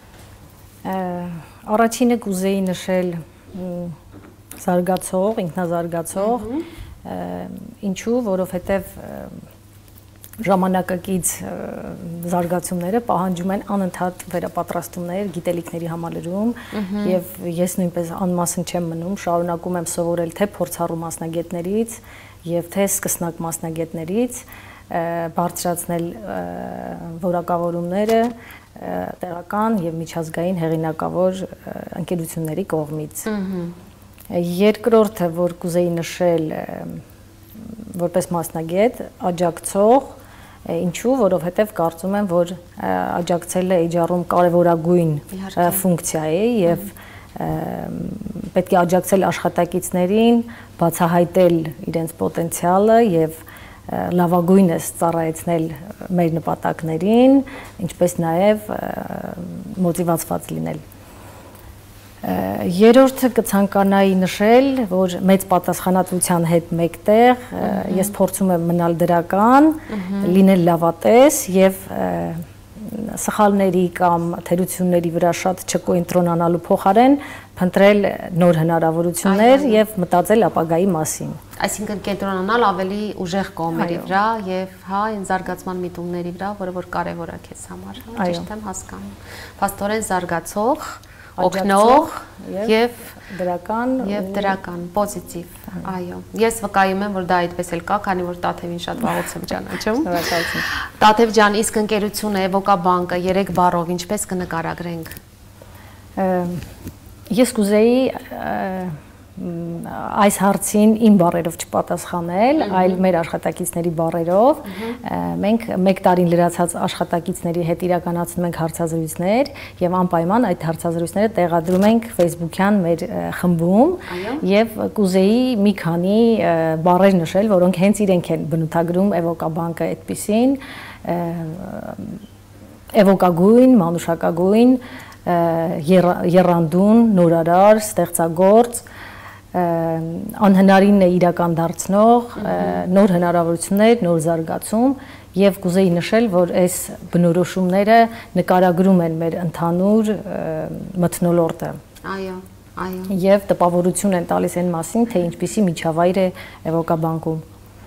Առաջինը կուզեի նշել զարգացող, ինքնազարգացող, ինչու, որովհետև ժամանակակից զարգացումները պահանջում են անընդհատ վերապատրաստումներ, գիտելիքների համալրում եւ ես նույնպես անմասն չեմ մնում, շարունակում եմ սովորել թե փորձառու մասնագետներից եւ թե սկսնակ մասնագետներից, բարձրացնել որակավորումները տեղական եւ միջազգային հեղինակավոր ընկերությունների կողմից։ Երկրորդը, որ կուզեի նշել որպես մասնագետ, աջակցող, ինչու, որովհետև կարծում եմ, որ աջակցելը Էյչ Ար-ում կարևորագույն ֆունկցիա է եւ պետք է աջակցել աշխատակիցներին, բացահայտել իրենց պոտենցիալը եւ լավագույնս ծառայեցնել մեր նպատակներին, ինչպես նաև մոտիվացված լինել։ Երրորդը կցանկանայի նշել, որ մեծ պատասխանատվության հետ մեկտեղ ես փորձում եմ մնալ դրական, լինել լավատես եւ սխալների կամ թերությունների վրա շատ չկոնտրոնանալու փոխարեն փնտրել նոր հնարավորություններ եւ մտածել ապագայի մասին։ Այսինքն կենտրոնանալ ավելի ուժեղ կողմերի վրա եւ հա այն զարգացման միտումների վրա, որը որ կարեւոր է քեզ համար, ճիշտ եմ հասկանում։ Փաստորեն զարգացող, օգնող եւ դրական եւ դրական, պոզիտիվ, այո։ Ես վկայում եմ, որ դա այդպես էլ կա, քանի որ Տաթևին շատ վաղուց եմ ճանաչում։ Շնորհակալություն։ Տաթև ջան, իսկ ընկերությունը Էվոկաբանկը երեք բառով ինչպես կնկարագրենք։ Ես կուզեի այս հարցին իմ բառերով չպատասխանել, այլ մեր աշխատակիցների բառերով։ Մենք մեկ տարին լրացած աշխատակիցների հետ իրականացնում ենք հարցազրույցներ եւ անպայման այդ հարցազրույցները տեղադրում ենք Facebook-յան մեր խմբում եւ կուզեի մի քանի բառեր նշել, որոնք հենց իրենք են բնութագրում Էվոկաբանկը այդպիսին, էվոկագույն, մանուշակագույն, եռանդուն, նորարար, ստեղծագործ, անհնարինն է իրական դարձնող, նոր հնարավորություններ, նոր զարգացում եւ կուզեի նշել, որ այս բնորոշումները նկարագրում են մեր ընդհանուր մթնոլորտը։ Այո, այո։ Եվ տպավորություն են տալիս այն մասին, թե ինչպիսի միջավայր է Էվոկաբանկում։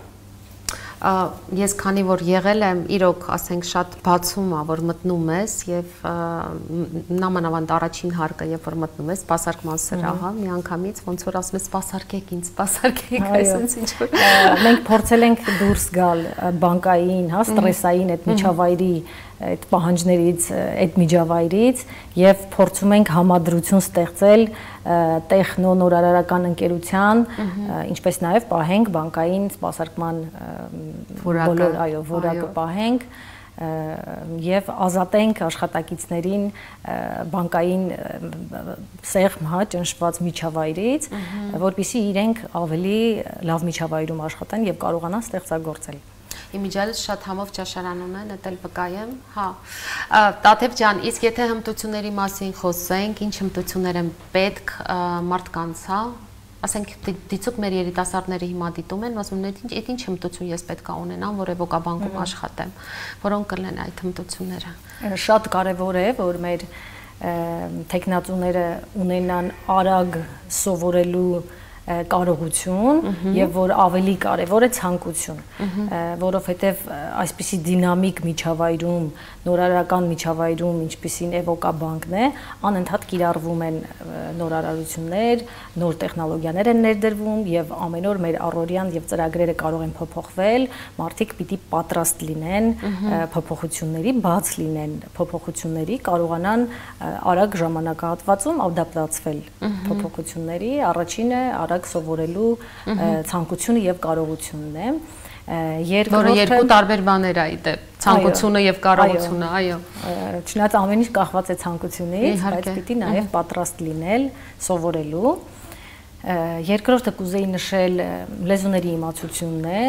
Ես քանի որ եղել եմ, իրոք, ասենք, շատ բացում է, որ մտնում ես եւ նամանավանդ առաջին հարկը, երբ որ մտնում ես, սպասարկման սրահը, միանգամից ոնց որ ասում ես, սպասարկեք ինձ, սպասարկեք, այսինքն ինչ որ մենք փորձել ենք դուրս գալ բանկային, հա, ստրեսային այդ միջավայրի այդ պահանջներից, այդ միջավայրից եւ փորձում ենք համադրություն ստեղծել տեխնո նորարարական ընկերության, ինչպես նաեւ պահենք բանկային սպասարկման բոլոր, այո, որակը պահենք եւ ազատենք աշխատակիցներին բանկային սեղմ հա ճնշված միջավայրից, որպեսզի իրենք ավելի լավ միջավայրում աշխատեն եւ կարողանան ստեղծագործել։ Իմիջիալից շատ համով ճաշարան ունեն, դա էլ վկայեմ, հա։ Տաթև ջան, իսկ եթե հմտությունների մասին խոսենք, ինչ հմտություններ են պետք մարդկանց, հա, ասենք դիցուկ մեր երիտասարդները հիմա դիտում են, ասում են, այդ ինչ հմտություն ես պետք է ունենամ, որ էվոկաբանկում աշխատեմ, որոնք կլինեն այդ հմտությունները։ Շատ կարևոր է, որ մեր տեխնատուները ունենան արագ սովորելու կարողություն եւ որ ավելի կարեւոր է ցանկություն, որովհետեւ այսպիսի դինամիկ միջավայրում, նորարարական միջավայրում, ինչպիսին էվոկաբանկն է, անընդհատ կիրառվում են նորարարություններ, նոր տեխնոլոգիաներ են ներդրվում եւ ամեն օր մեր առօրյան եւ ծրագրերը կարող են փոփոխվել, մարդիկ պիտի պատրաստ լինեն փոփոխությունների, բաց լինեն փոփոխությունների, կարողանան արագ ժամանակահատվածում ադապտացվել փոփոխությունների, առաջինը արագ սովորելու ցանկությունը եւ կարողությունն է։ Որը երկու տարբեր բաներ է իդե, ցանկությունը եւ կարողությունը, այո։ Չնայած ամեն ինչ կախված է ցանկությունից, բայց պիտի նաեւ պատրաստ լինել սովորելու։ Երկրորդը կուզեի նշել լեզուների իմացությունն է,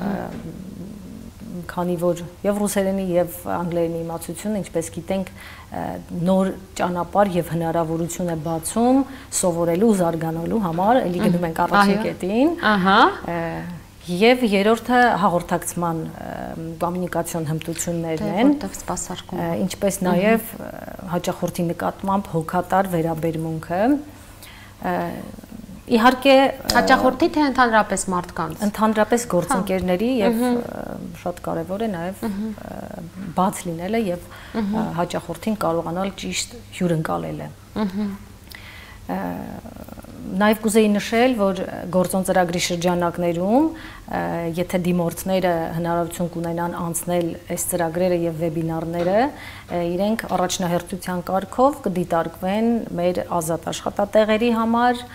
քանի որ եւ ռուսերենի եւ անգլերենի իմացությունը, ինչպես գիտենք, նոր ճանապարհ եւ հնարավորություն է բացում սովորելու, զարգանալու համար, ելի գնում ենք առաջին կետին։ Ահա։ Եվ երրորդը հաղորդակցման կոմունիկացիոն հմտություններն են, որտեղ սպասարկում, ինչպես նաեւ հաճախորդի նկատմամբ հոգատար վերաբերմունքը։ Իհարկե հաճախորդի թե ընդհանրապես մարդկանց, ընդհանրապես գործընկերների եւ շատ կարեւոր է նաեւ բաց լինելը եւ հաճախորդին կարողանալ ճիշտ հյուրընկալելը։ Նաև կուզեի նշել, որ գործոն ծրագրի շրջանակներում, եթե դիմորդները հնարավորություն կունենան անցնել այս ծրագրերը եւ վեբինարները, իրենք առաջնահերթության կարգով կդիտարկվեն մեր ազատ աշխատատեղերի համար,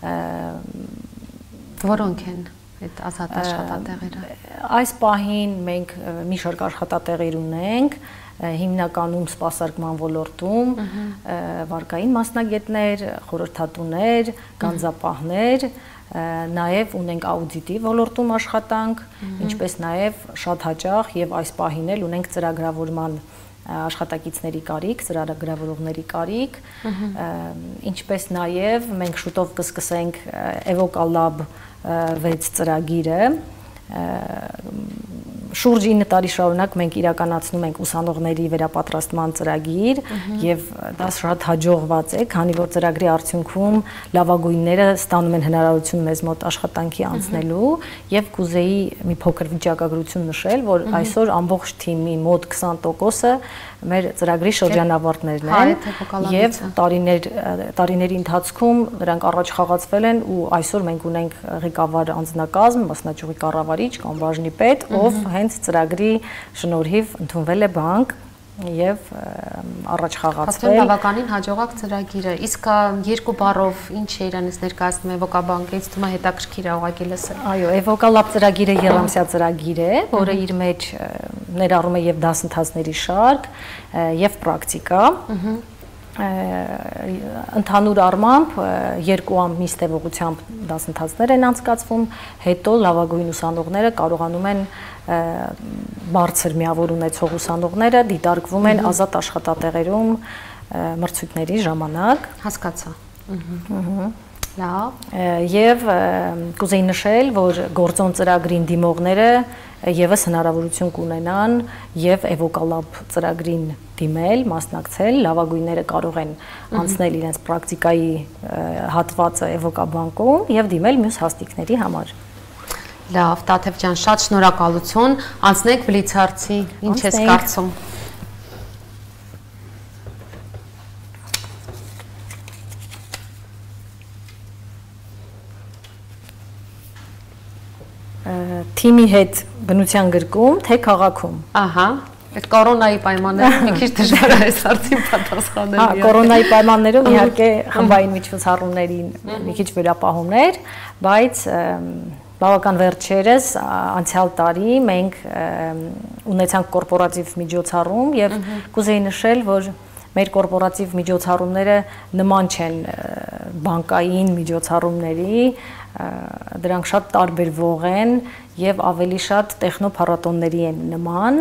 որոնք են այդ ազատ աշխատատեղերը։ Այս պահին մենք մի շարք աշխատատեղեր ունենք, հիմնականում սպասարկման ոլորտում, վարկային մասնագետներ, խորհրդատուներ, գանձապահներ, նաև ունենք աուդիտի ոլորտում աշխատանք, ինչպես նաև շատ հաճախ եւ այս պահին էլ ունենք ծրագրավորման աշխատակիցների կարիք, ծրագրավորողների կարիք, ինչպես նաև մենք շուտով կսկսենք Evoca-Lab վեց ծրագիրը, շուրջ ինը տարի շարունակ մենք իրականացնում ենք ուսանողների վերապատրաստման ծրագիր եւ դա շատ հաջողված է, քանի որ ծրագրի արդյունքում լավագույնները ստանում են հնարավորություն մեզ մոտ աշխատանքի անցնելու եւ կուզեի մի փոքր վիճակագրություն նշել, որ այսօր ամբողջ թիմի մոտ քսան տոկոսը մեր ծրագրի շրջանավարտներն են եւ տարիներ տարիների ընթացքում նրանք առաջ խաղացվել են ու այսօր մենք ունենք ղեկավար անձնակազմ, մասնաճյուղի կառավարիչ կամ բաժնի պետ, ով հենց ծրագրի շնորհիվ ընդունվել է բանկ եւ առաջ խաղացվել։ Հաստատ բավականին հաջողակ ծրագիր է։ Իսկ երկու բառով ինչ է իրանից ներկայացնում Evoca-Bank-ը, ինձ թվում է հետաքրքիր է ուղղակի լսել։ Այո, Evoca-Lab ծրագիրը եռամսյա ծրագիր է, որը իր մեջ ներառում է եւ դասընթացների շարք եւ պրակտիկա։ Ընդհանուր առմամբ երկու ամիս տևողությամբ դասընթացներ են անցկացվում, հետո լավագույն ուսանողները կարողանում են բարձր միավոր ունեցող ուսանողները դիտարկվում են ազատ աշխատատեղերում մրցույթների ժամանակ։ Հասկացա։ Լավ։ Եվ կուզեի նշել, որ գործոն ծրագրին դիմողները եւս հնարավորություն կունենան եւ Evoca-Lab ծրագրին դիմել, մասնակցել, լավագույնները կարող են անցնել իրենց պրակտիկայի հատվածը Evoca-Bank-ում եւ դիմել մյուս հաստիկների համար։ Լավ, Տաթև ջան, շատ շնորհակալություն։ Անցնենք բլիցարցի, ինչ ես կարծում։ Թիմի հետ բնության գրկում, թե քաղաքում։ Ահա, այդ կորոնայի պայմաններում մի քիչ դժվար է այս հարցին պատասխանել։ Հա, կորոնայի պայմաններում իհարկե խմբային միջոցառումներին մի քիչ վերապահումներ, բայց բավական վերջերս անցյալ տարի մենք ունեցանք կորպորատիվ միջոցառում եւ կուզեի նշել, որ մեր կորպորատիվ միջոցառումները նման չեն բանկային միջոցառումների, դրանք շատ տարբերվող են եւ ավելի շատ տեխնոփառատոնների են նման,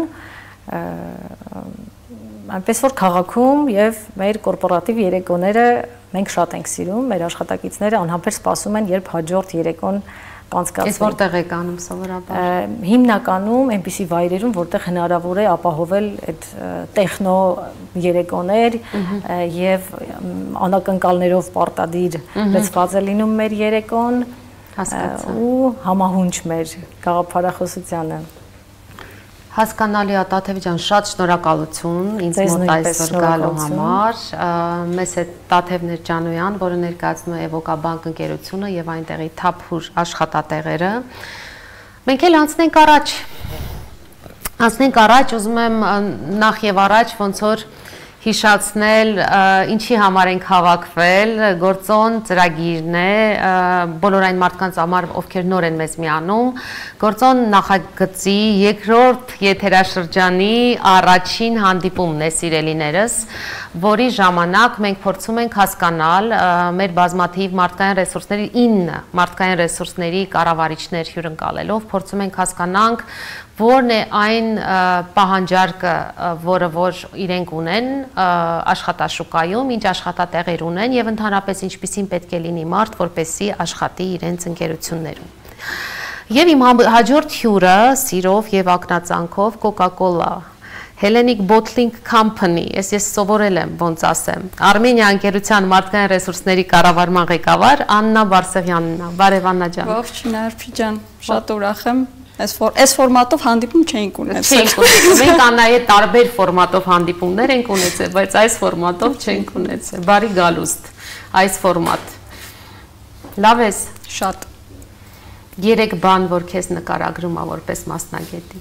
այնպես որ քաղաքում եւ մեր կորպորատիվ երեկոները մենք շատ ենք սիրում, մեր աշխատակիցները անհամբեր սպասում են, երբ հաջորդ երեկոն կանցկացվի։ Ես որտեղ եք անում սովորաբար։ Հիմնականում այնպիսի վայրերում, որտեղ հնարավոր է ապահովել այդ տեխնո երեկոներ եւ անակնկալներով պարտադիր լցված է լինում մեր երեկոն ու համահունչ մեր գաղափարախոսությանը։ Հասկանալի է, Տաթև ջան, շատ շնորհակալություն ինձ մոտ այսօր գալու համար։ Մեզ հետ Տաթև Ներջանոյան, որը ներկայացնում է Էվոկաբանկ ընկերությունը եւ այնտեղի թափուր աշխատատեղերը։ Մենք էլ անցնենք առաջ։ Անցնենք առաջ, ուզում եմ նախ եւ առաջ ոնց որ հիշացնել, ինչի համար ենք հավաքվել, գործոն ծրագիրն է, բոլոր այն մարդկանց համար, ովքեր նոր են մեզ միանում, գործոն նախագծի երկրորդ եթերաշրջանի առաջին հանդիպումն է, սիրելիներս, որի ժամանակ մենք փորձում ենք հասկանալ մեր բազմաթիվ մարդկային ռեսուրսների, ինը մարդկային ռեսուրսների կառավարիչներ հյուրընկալելով, փորձում ենք հասկանանք, որն է այն պահանջարկը, որը որ իրենք ունեն աշխատաշուկայում, ինչ աշխատատեղեր ունեն եւ ընդհանրապես ինչպիսին պետք է լինի մարդ, որպեսզի աշխատի իրենց ընկերություններում։ Եվ իմ հաջորդ հյուրը սիրով եւ ակնածանքով Coca-Cola Hellenic Bottling Company, ես ես սովորել եմ, ոնց ասեմ, Արմենիա ընկերության մարդկային ռեսուրսների կառավարման ղեկավար Աննա Բարսեղյանն է։ Բարև Աննա ջան։ Ողջույն Արփի ջան, շատ ուրախ եմ։ Այս ֆորմատով հանդիպում չենք ունեցել։ Մենք Աննայի հետ տարբեր ֆորմատով հանդիպումներ ենք ունեցել, բայց այս ֆորմատով չենք ունեցել։ Բարի գալուստ այս ֆորմատ։ Լավ ես։ Շատ։ Երեք բան, որ քեզ նկարագրում է որպես մասնագետի։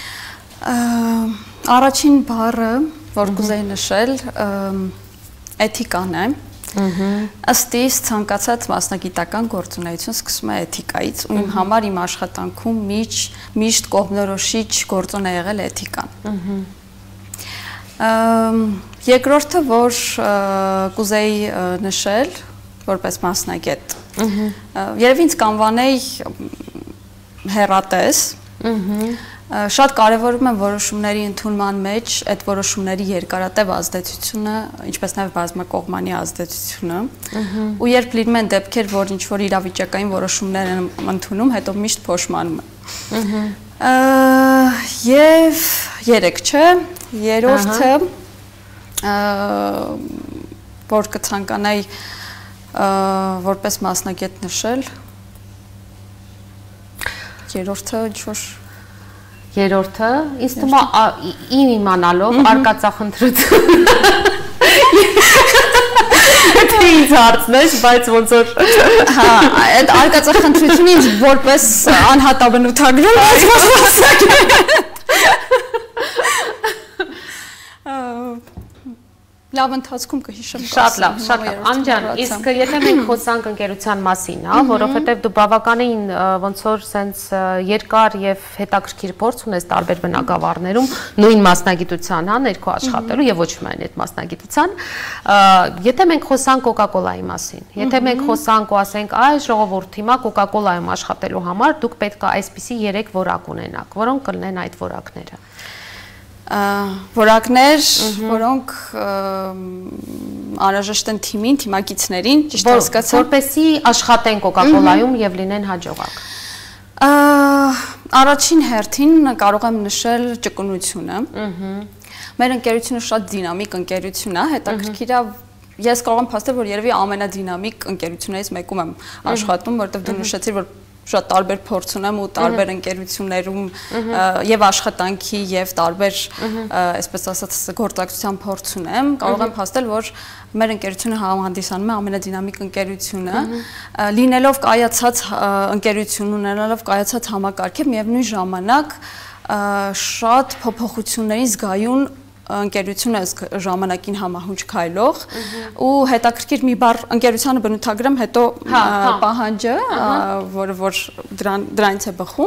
Առաջին բառը, որ կուզեի նշել, էթիկան է։ Ըստ իս ցանկացած մասնագիտական գործունեություն սկսում է էթիկայից ու իմ համար իմ աշխատանքում միշտ կողմնորոշիչ գործոն է եղել էթիկան։ Երկրորդը, որ կուզեի նշել որպես մասնագետ, երևի ինձ կանվանեի հեռատես, շատ կարևորում եմ որոշումների ընդունման մեջ այդ որոշումների երկարատև ազդեցությունը, ինչպես նաև բազմակողմանի ազդեցությունը, ու երբ լինում են դեպքեր, որ ինչ-որ իրավիճակային որոշումներ են ընդունում, հետո միշտ փոշմանում եմ։ Եվ երեք չէ, երրորդը, որ կցանկանայի որպես մասնագետ նշել, երրորդը ինչ-որ Երորդը, ինձ թվում է իմ իմանալով արկածախնդրություն։ Եթե ինձ հարցնես, բայց ոնց որ հա, այդ արկածախնդրությունը ինձ որպես անհատաբնութագրում է։ Լավ ընթացքում կհիշեմ։ Շատ լավ, շատ լավ։ Անջան, իսկ եթե մենք խոսանք ընկերության մասին, հա, որովհետև դու բավականին ոնց որ սենց երկար եւ հետաքրքիր փորձ ունես տարբեր բնակավարներում նույն մասնագիտության, հա, ներքո աշխատելու եւ ոչ միայն այդ մասնագիտության, եթե մենք խոսանք Coca-Cola-ի մասին, եթե մենք խոսանք ու ասենք, այ ժողովուրդ, հիմա Coca-Cola-ում աշխատելու համար դուք պետք է այսպիսի երեք որակ ունենաք, որոնք կլինեն այդ որակները։ Որակներ, որոնք անհրաժեշտ են թիմին, թիմակիցներին, ճիշտ հասկացա։ Որպեսզի աշխատեն Coca-Cola-ում եւ լինեն հաջողակ։ Առաջին հերթին կարող եմ նշել ճկունությունը։ Մեր ընկերությունը շատ դինամիկ ընկերություն է, հետաքրքիր է, ես կարող եմ փաստել, որ երևի ամենադինամիկ ընկերություններից մեկում եմ աշխատում, որովհետեւ դու նշեցիր, որ շատ տարբեր փորձ ունեմ ու տարբեր ընկերություններում եւ աշխատանքի եւ տարբեր, այսպես ասած, գործակցության փորձ ունեմ, կարող եմ փաստել, որ մեր ընկերությունը համանդիսանում է ամենադինամիկ ընկերությունը, լինելով կայացած ընկերություն, ունենալով կայացած համակարգ եւ միևնույն ժամանակ շատ փոփոխությունների զգայուն ընկերությունը ժամանակին համահունչ քայլող ու հետաքրքիր մի բառ ընկերությանը բնութագրեմ, հետո պահանջը, որը որ դրանից է բխում։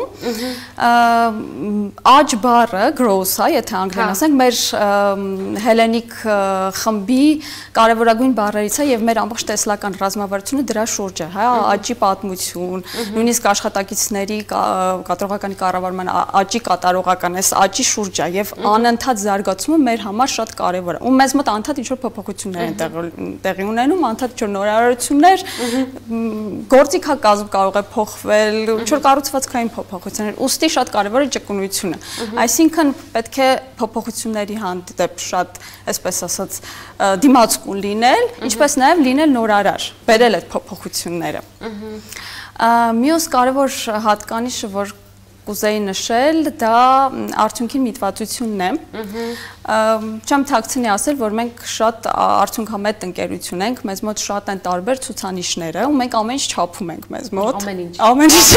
Աճ բառը growth-ը, եթե անգլերեն ասենք, մեր հելենիկ խմբի կարևորագույն բառերից է եւ մեր ամբողջ տեսլական ռազմավարությունը դրա շուրջ է, հա, աճի պատմություն, նույնիսկ աշխատակիցների կատարողականի կառավարման աճի կատարողական, այս աճի շուրջ է եւ անընդհատ զարգացումը մեր համար շատ կարևոր է։ Ու մեզ մոտ անդադ ինչ-որ փոփոխություններ են տեղի ունենում, անդադ ինչ-որ նորարարություններ, գործիքակազմ կարող է փոխվել, ինչ-որ կառուցվածքային փոփոխություններ, ուստի շատ կարևոր է ճկունությունը։ Այսինքն պետք է փոփոխությունների հանդեպ շատ, այսպես ասած, դիմացկուն լինել, ինչպես նաև լինել նորարար, բերել այդ փոփոխությունները։ Մյուս կարևոր հատկանիշը, որ կուզեի նշել, դա արդյունքին միտվածությունն է։ Չեմ թաքցնի ասել, որ մենք շատ արդյունքամետ ընկերություն ենք, մեզ մոտ շատ են տարբեր ցուցանիշները, ու մենք ամեն ինչ չափում ենք մեզ մոտ։ Ամեն ինչ։ Ամեն ինչ։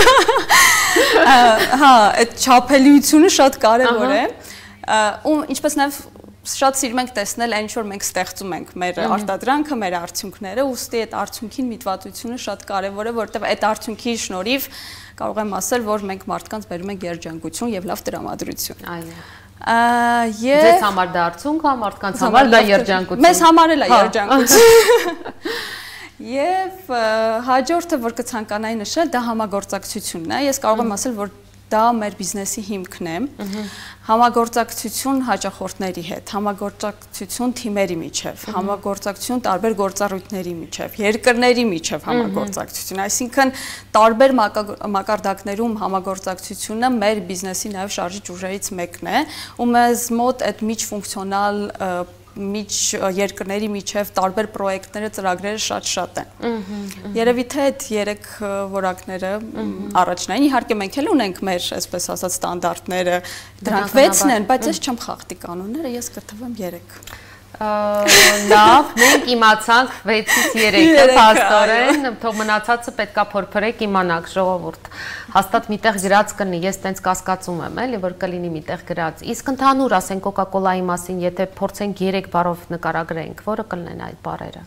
Հա, այդ չափելիությունը շատ կարևոր է։ Ու ինչպես նաև շատ սիրում ենք տեսնել այն ինչ որ մենք ստեղծում ենք մեր արտադրանքը, մեր արդյունքները, ուստի այդ արդյունքին միտվածությունը շատ կարևոր է, որովհետև այդ արդյունքի շնորհիվ կարող եմ ասել, որ մենք մարդկանց բերում ենք երջանկություն եւ լավ տրամադրություն։ Այո։ Ձեզ համար դա արդյունք է, մարդկանց համար դա երջանկություն։ Մեզ համար էլ է երջանկություն։ Եվ հաջորդը, որ կցանկանայի նշել, դա համագործակցությունն է։ Ես կարող եմ ասել, որ դա մեր բիզնեսի հիմքն է։ Համագործակցություն հաճախորդների հետ, համագործակցություն թիմերի միջև, համագործակցություն տարբեր գործառույթների միջև, երկրների միջև համագործակցություն, այսինքն տարբեր մակարդակներում համագործակցությունը մեր բիզնեսի նաև շարժիչ ուժերից մեկն է, ու մեզ մոտ այդ միջֆունկցիոնալ միջ երկրների միջև տարբեր պրոյեկտները, ծրագրերը շատ-շատ են։ Երևի թե այդ երեք որակները առաջնային, իհարկե մենք էլ ունենք մեր, այսպես ասած, ստանդարտները, դրանք վեցն են, բայց ես չեմ խախտի կանոնները, ես կթվեմ երեք։ Լավ, մենք իմացանք վեցից երեքը, փաստորեն, թող մնացածը պետքա փորփրեք իմանաք, ժողովուրդ։ Հաստատ միտեղ գրած կլինի, ես տենց կասկածում եմ, էլի, որ կլինի միտեղ գրած։ Իսկ ընդհանուր ասենք Coca-Cola-ի մասին, եթե փորձենք երեք բառով նկարագրենք, որը կլինեն այդ բառերը։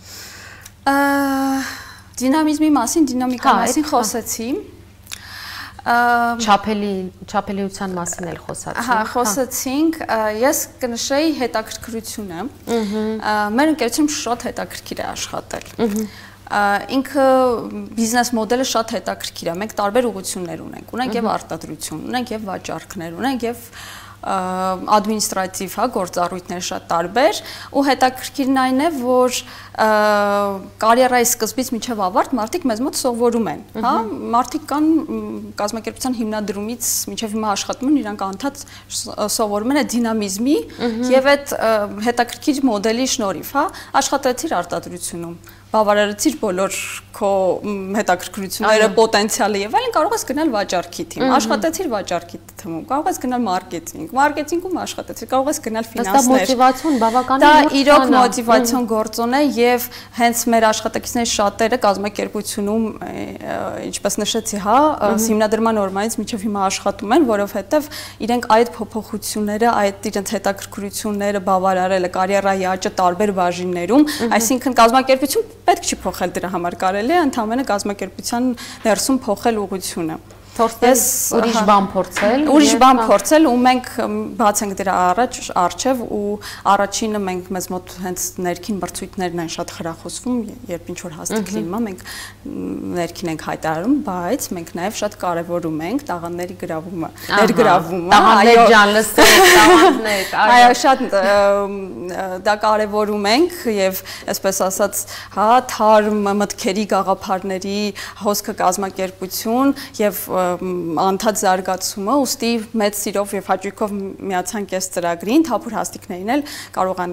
Դինամիզմի մասին, դինամիկա մասին խոսեցի։ Չափելի, չափելիության մասին էլ խոսացինք։ Հա, խոսեցինք, ես կնշեի հետաքրքրությունը։ Մեր ընկերությունը շատ հետաքրքիր է աշխատել։ Ինքը բիզնես մոդելը շատ հետաքրքիր է։ Մենք տարբեր ուղղություններ ունենք։ Ունենք եւ արտադրություն, ունենք եւ վաճառքներ, ունենք եւ ադմինիստրատիվ, հա, գործառույթները շատ տարբեր, ու հետաքրքիրն այն է, որ կարիերայի սկզբից մինչև ավարտ մարդիկ մեզ մոտ սովորում են, հա, մարդիկ կան կազմակերպության հիմնադրումից մինչև հիմա աշխատում են, իրանք անդադ սովորում են այդ դինամիզմի եւ այդ հետաքրքիր մոդելի շնորհիվ, հա, աշխատեցիր արտադրությունում, բավարարեցիր բոլոր քո հետաքրքրությունները, պոտենցիալը եւ այլն, կարող ես գնալ վաճառքի թիմ, աշխատեցիր վաճառքի թիմում, կարող ես գնալ մարքեթինգ, մարքեթինգում աշխատեցիր, կարող ես գնալ ֆինանսներ։ Դա մոտիվացիոն բավականին դա իրոք մոտիվացիոն գործոն է եւ հենց մեր աշխատակիցների շատերը կազմակերպությունում, ինչպես նշեցի, հա, հիմնադրման օրվանից մինչեւ հիմա աշխատում են, որովհետեւ իրենք այդ փոփոխությունները, այդ իրենց հետաքրքրությունները բավարարելը կարիերայի աճը տարբեր բաժիններում, այսինքն կազմակերպություն պետք չի փոխել դրա համար, կարելի է ընդհանրապես կազմակերպության ներսում փոխել ուղղությունը։ Թորտես ուրիշ բան փորձել, ուրիշ բան փորձել ու մենք բաց ենք դրա առաջ արժև ու առաջինը մենք մեզ մոտ հենց ներքին մրցույթներն են շատ խրախուսվում, երբ ինչ որ հաստիկ լինում է, մենք ներքին ենք հայտարարում, բայց մենք նաև շատ կարևորում ենք տաղանդների գրավումը, ներգրավումը, այո, ջան, լսեք, տաղանդներ, այո, շատ դա կարևորում ենք եւ այսպես ասած, հա, թարմ մտքերի գաղափարների հոսքը կազմակերպություն եւ անդադ զարգացումը, ուստի մեծ սիրով եւ հաճույքով միացանք այս ծրագրին, թափուր հաստիկներին էլ կարող են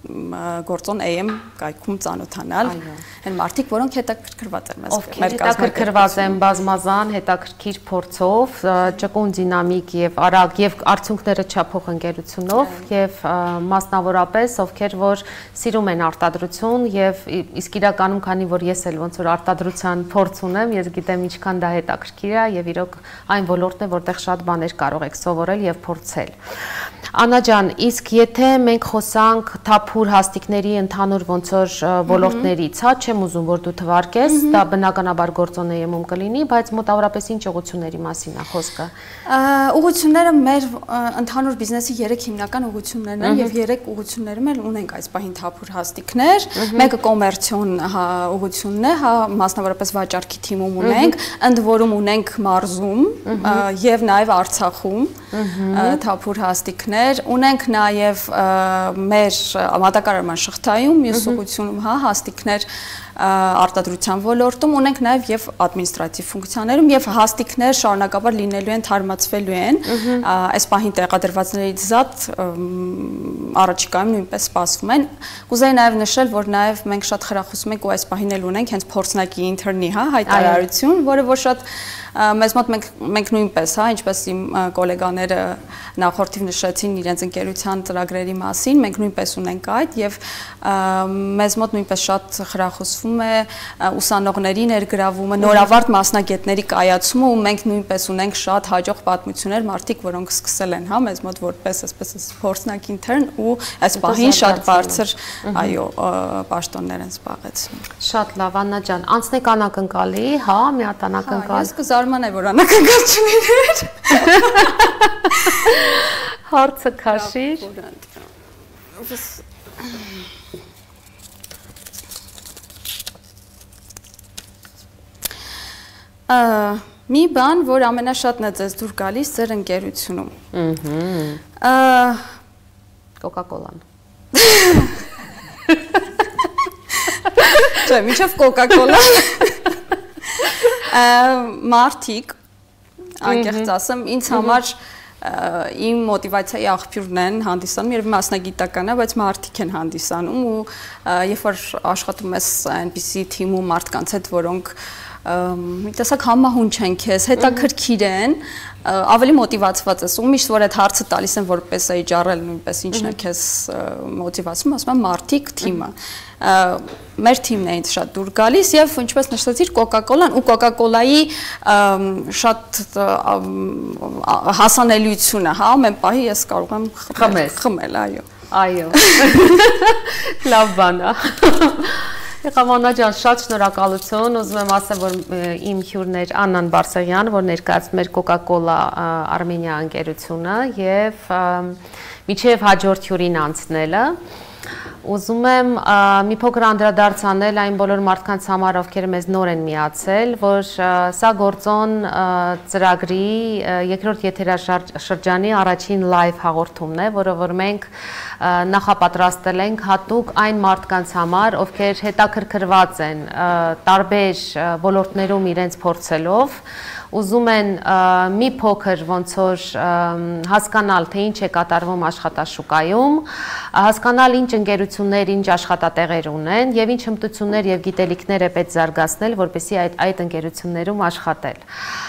գործոն A M կայքում ծանոթանալ այն մարդիկ, որոնք հետաքրքրված են մեզ մեր հետաքրքրված են բազմազան հետաքրքիր փորձով, ճկուն դինամիկ եւ արագ եւ արդյունքները չափող ընկերությունով եւ մասնավորապես ովքեր որ սիրում են արտադրություն եւ իսկ իրականում քանի որ ես էլ ոնց որ արտադրության փորձ ունեմ, ես գիտեմ ինչքան դա հետաքրքիր է եւ իրոք այն ոլորտն է, որտեղ շատ բաներ կարող եք սովորել եւ փորձել։ Աննա ջան, իսկ եթե մենք խոսանք թափուր հաստիկների ընդհանուր ոնց որ ոլորտներից, հա, չեմ ուզում որ դու թվարկես, դա բնականաբար գործոն է եմում կլինի, բայց մոտավորապես ինչ ուղղությունների մասին է խոսքը։ Ուղղությունները մեր ընդհանուր բիզնեսի երեք հիմնական ուղղություններն են եւ երեք ուղղություններում էլ ունենք այս պահին թափուր հաստիկներ, մեկը կոմերցիոն ուղղությունն է, հա, մասնավորապես վաճառքի թիմում ունենք, ընդ որում ունենք մարզում եւ նաեւ Արցախում թափուր հաստիկներ, ունենք նաեւ մեր մատակարարման շղթայում, մյուս ուղղությունում, հա, հաստիկներ արտադրության ոլորտում ունենք նաև եւ ադմինիստրատիվ ֆունկցիաներում եւ հաստիկներ շարունակաբար լինելու են, թարմացվելու են, այս պահին տեղադրվածներից զատ առաջիկայում նույնպես սպասվում են։ Կուզեի նաև նշել, որ նաև մենք շատ խրախուսում ենք ու այս պահին էլ ունենք հենց փորձնակի ինտերնի, հա, հայտարարություն, որը որ շատ մեզ մոտ մենք մենք նույնպես, հա, ինչպես իմ գոլեգաները նախորդիվ նշեցին իրենց ընկերության ծրագրերի մասին, մենք նույնպես ունենք այդ եւ մեզ մոտ նույնպես շատ խրախուսվում է ուսանողների ներգրավումը, նորավարտ մասնագետների կայացումը ու մենք նույնպես ունենք շատ հաջող պատմություններ, մարդիկ, որոնք սկսել են, հա, մեզ մոտ որպես այսպես փորձնակ ինտերն ու այս պահին շատ բարձր, այո, պաշտոններ են զբաղեցնում։ Շատ լավ, Աննա ջան, անցնենք անակնկալի, հա, մի հատ անակնկալ Զարման է, որ անակնկալ չուներ։ Հարցը քաշիր։ Մի բան, որ ամենաշատն է ձեզ դուր գալիս ձեր ընկերությունում։ Կոկա-կոլան։ Չէ, մինչև կոկա-կոլան։ Մարդիկ, անկեղծ ասեմ, ինձ համար իմ մոտիվացիայի աղբյուրն են հանդիսանում, երբ մասնագիտական է, բայց մարդիկ են հանդիսանում ու երբ որ աշխատում ես այնպիսի թիմում մարդկանց հետ, որոնք տեսակ համահունչ են քեզ, հետաքրքիր են, ավելի մոտիվացված ես ու միշտ որ այդ հարցը տալիս են որպես H R-ել նույնպես ինչն է քեզ մոտիվացում, ասում եմ մարդիկ թիմը։ Մեր թիմն է ինձ շատ դուր գալիս եւ ինչպես նշեցիր Coca-Cola-ն ու Coca-Cola-ի շատ հասանելիությունը, հա, ամեն պահի ես կարող եմ խմել, այո։ Այո։ Լավ բան է։ Եղավ Աննա ջան, շատ շնորհակալություն, ուզում եմ ասել, որ իմ հյուրն էր Աննան Բարսեղյան, որ ներկայացնում էր Coca-Cola Armenia ընկերությունը եւ միջև հաջորդ հյուրին անցնելը Ուզում եմ մի փոքր անդրադարձ անել այն բոլոր մարդկանց համար, ովքեր մեզ նոր են միացել, որ սա գործոն ծրագրի երկրորդ եթերաշրջանի առաջին լայվ հաղորդումն է, որը որ մենք նախապատրաստել ենք հատուկ այն մարդկանց համար, ովքեր հետաքրքրված են տարբեր ոլորտներում իրենց փորձելով, ուզում են մի փոքր ոնց որ հասկանալ, թե ինչ է կատարվում աշխատաշուկայում, հասկանալ ինչ ընկերություններ, ինչ աշխատատեղեր ունեն եւ ինչ հմտություններ եւ գիտելիքներ է պետք զարգացնել, որպեսզի այդ այդ ընկերություններում աշխատել։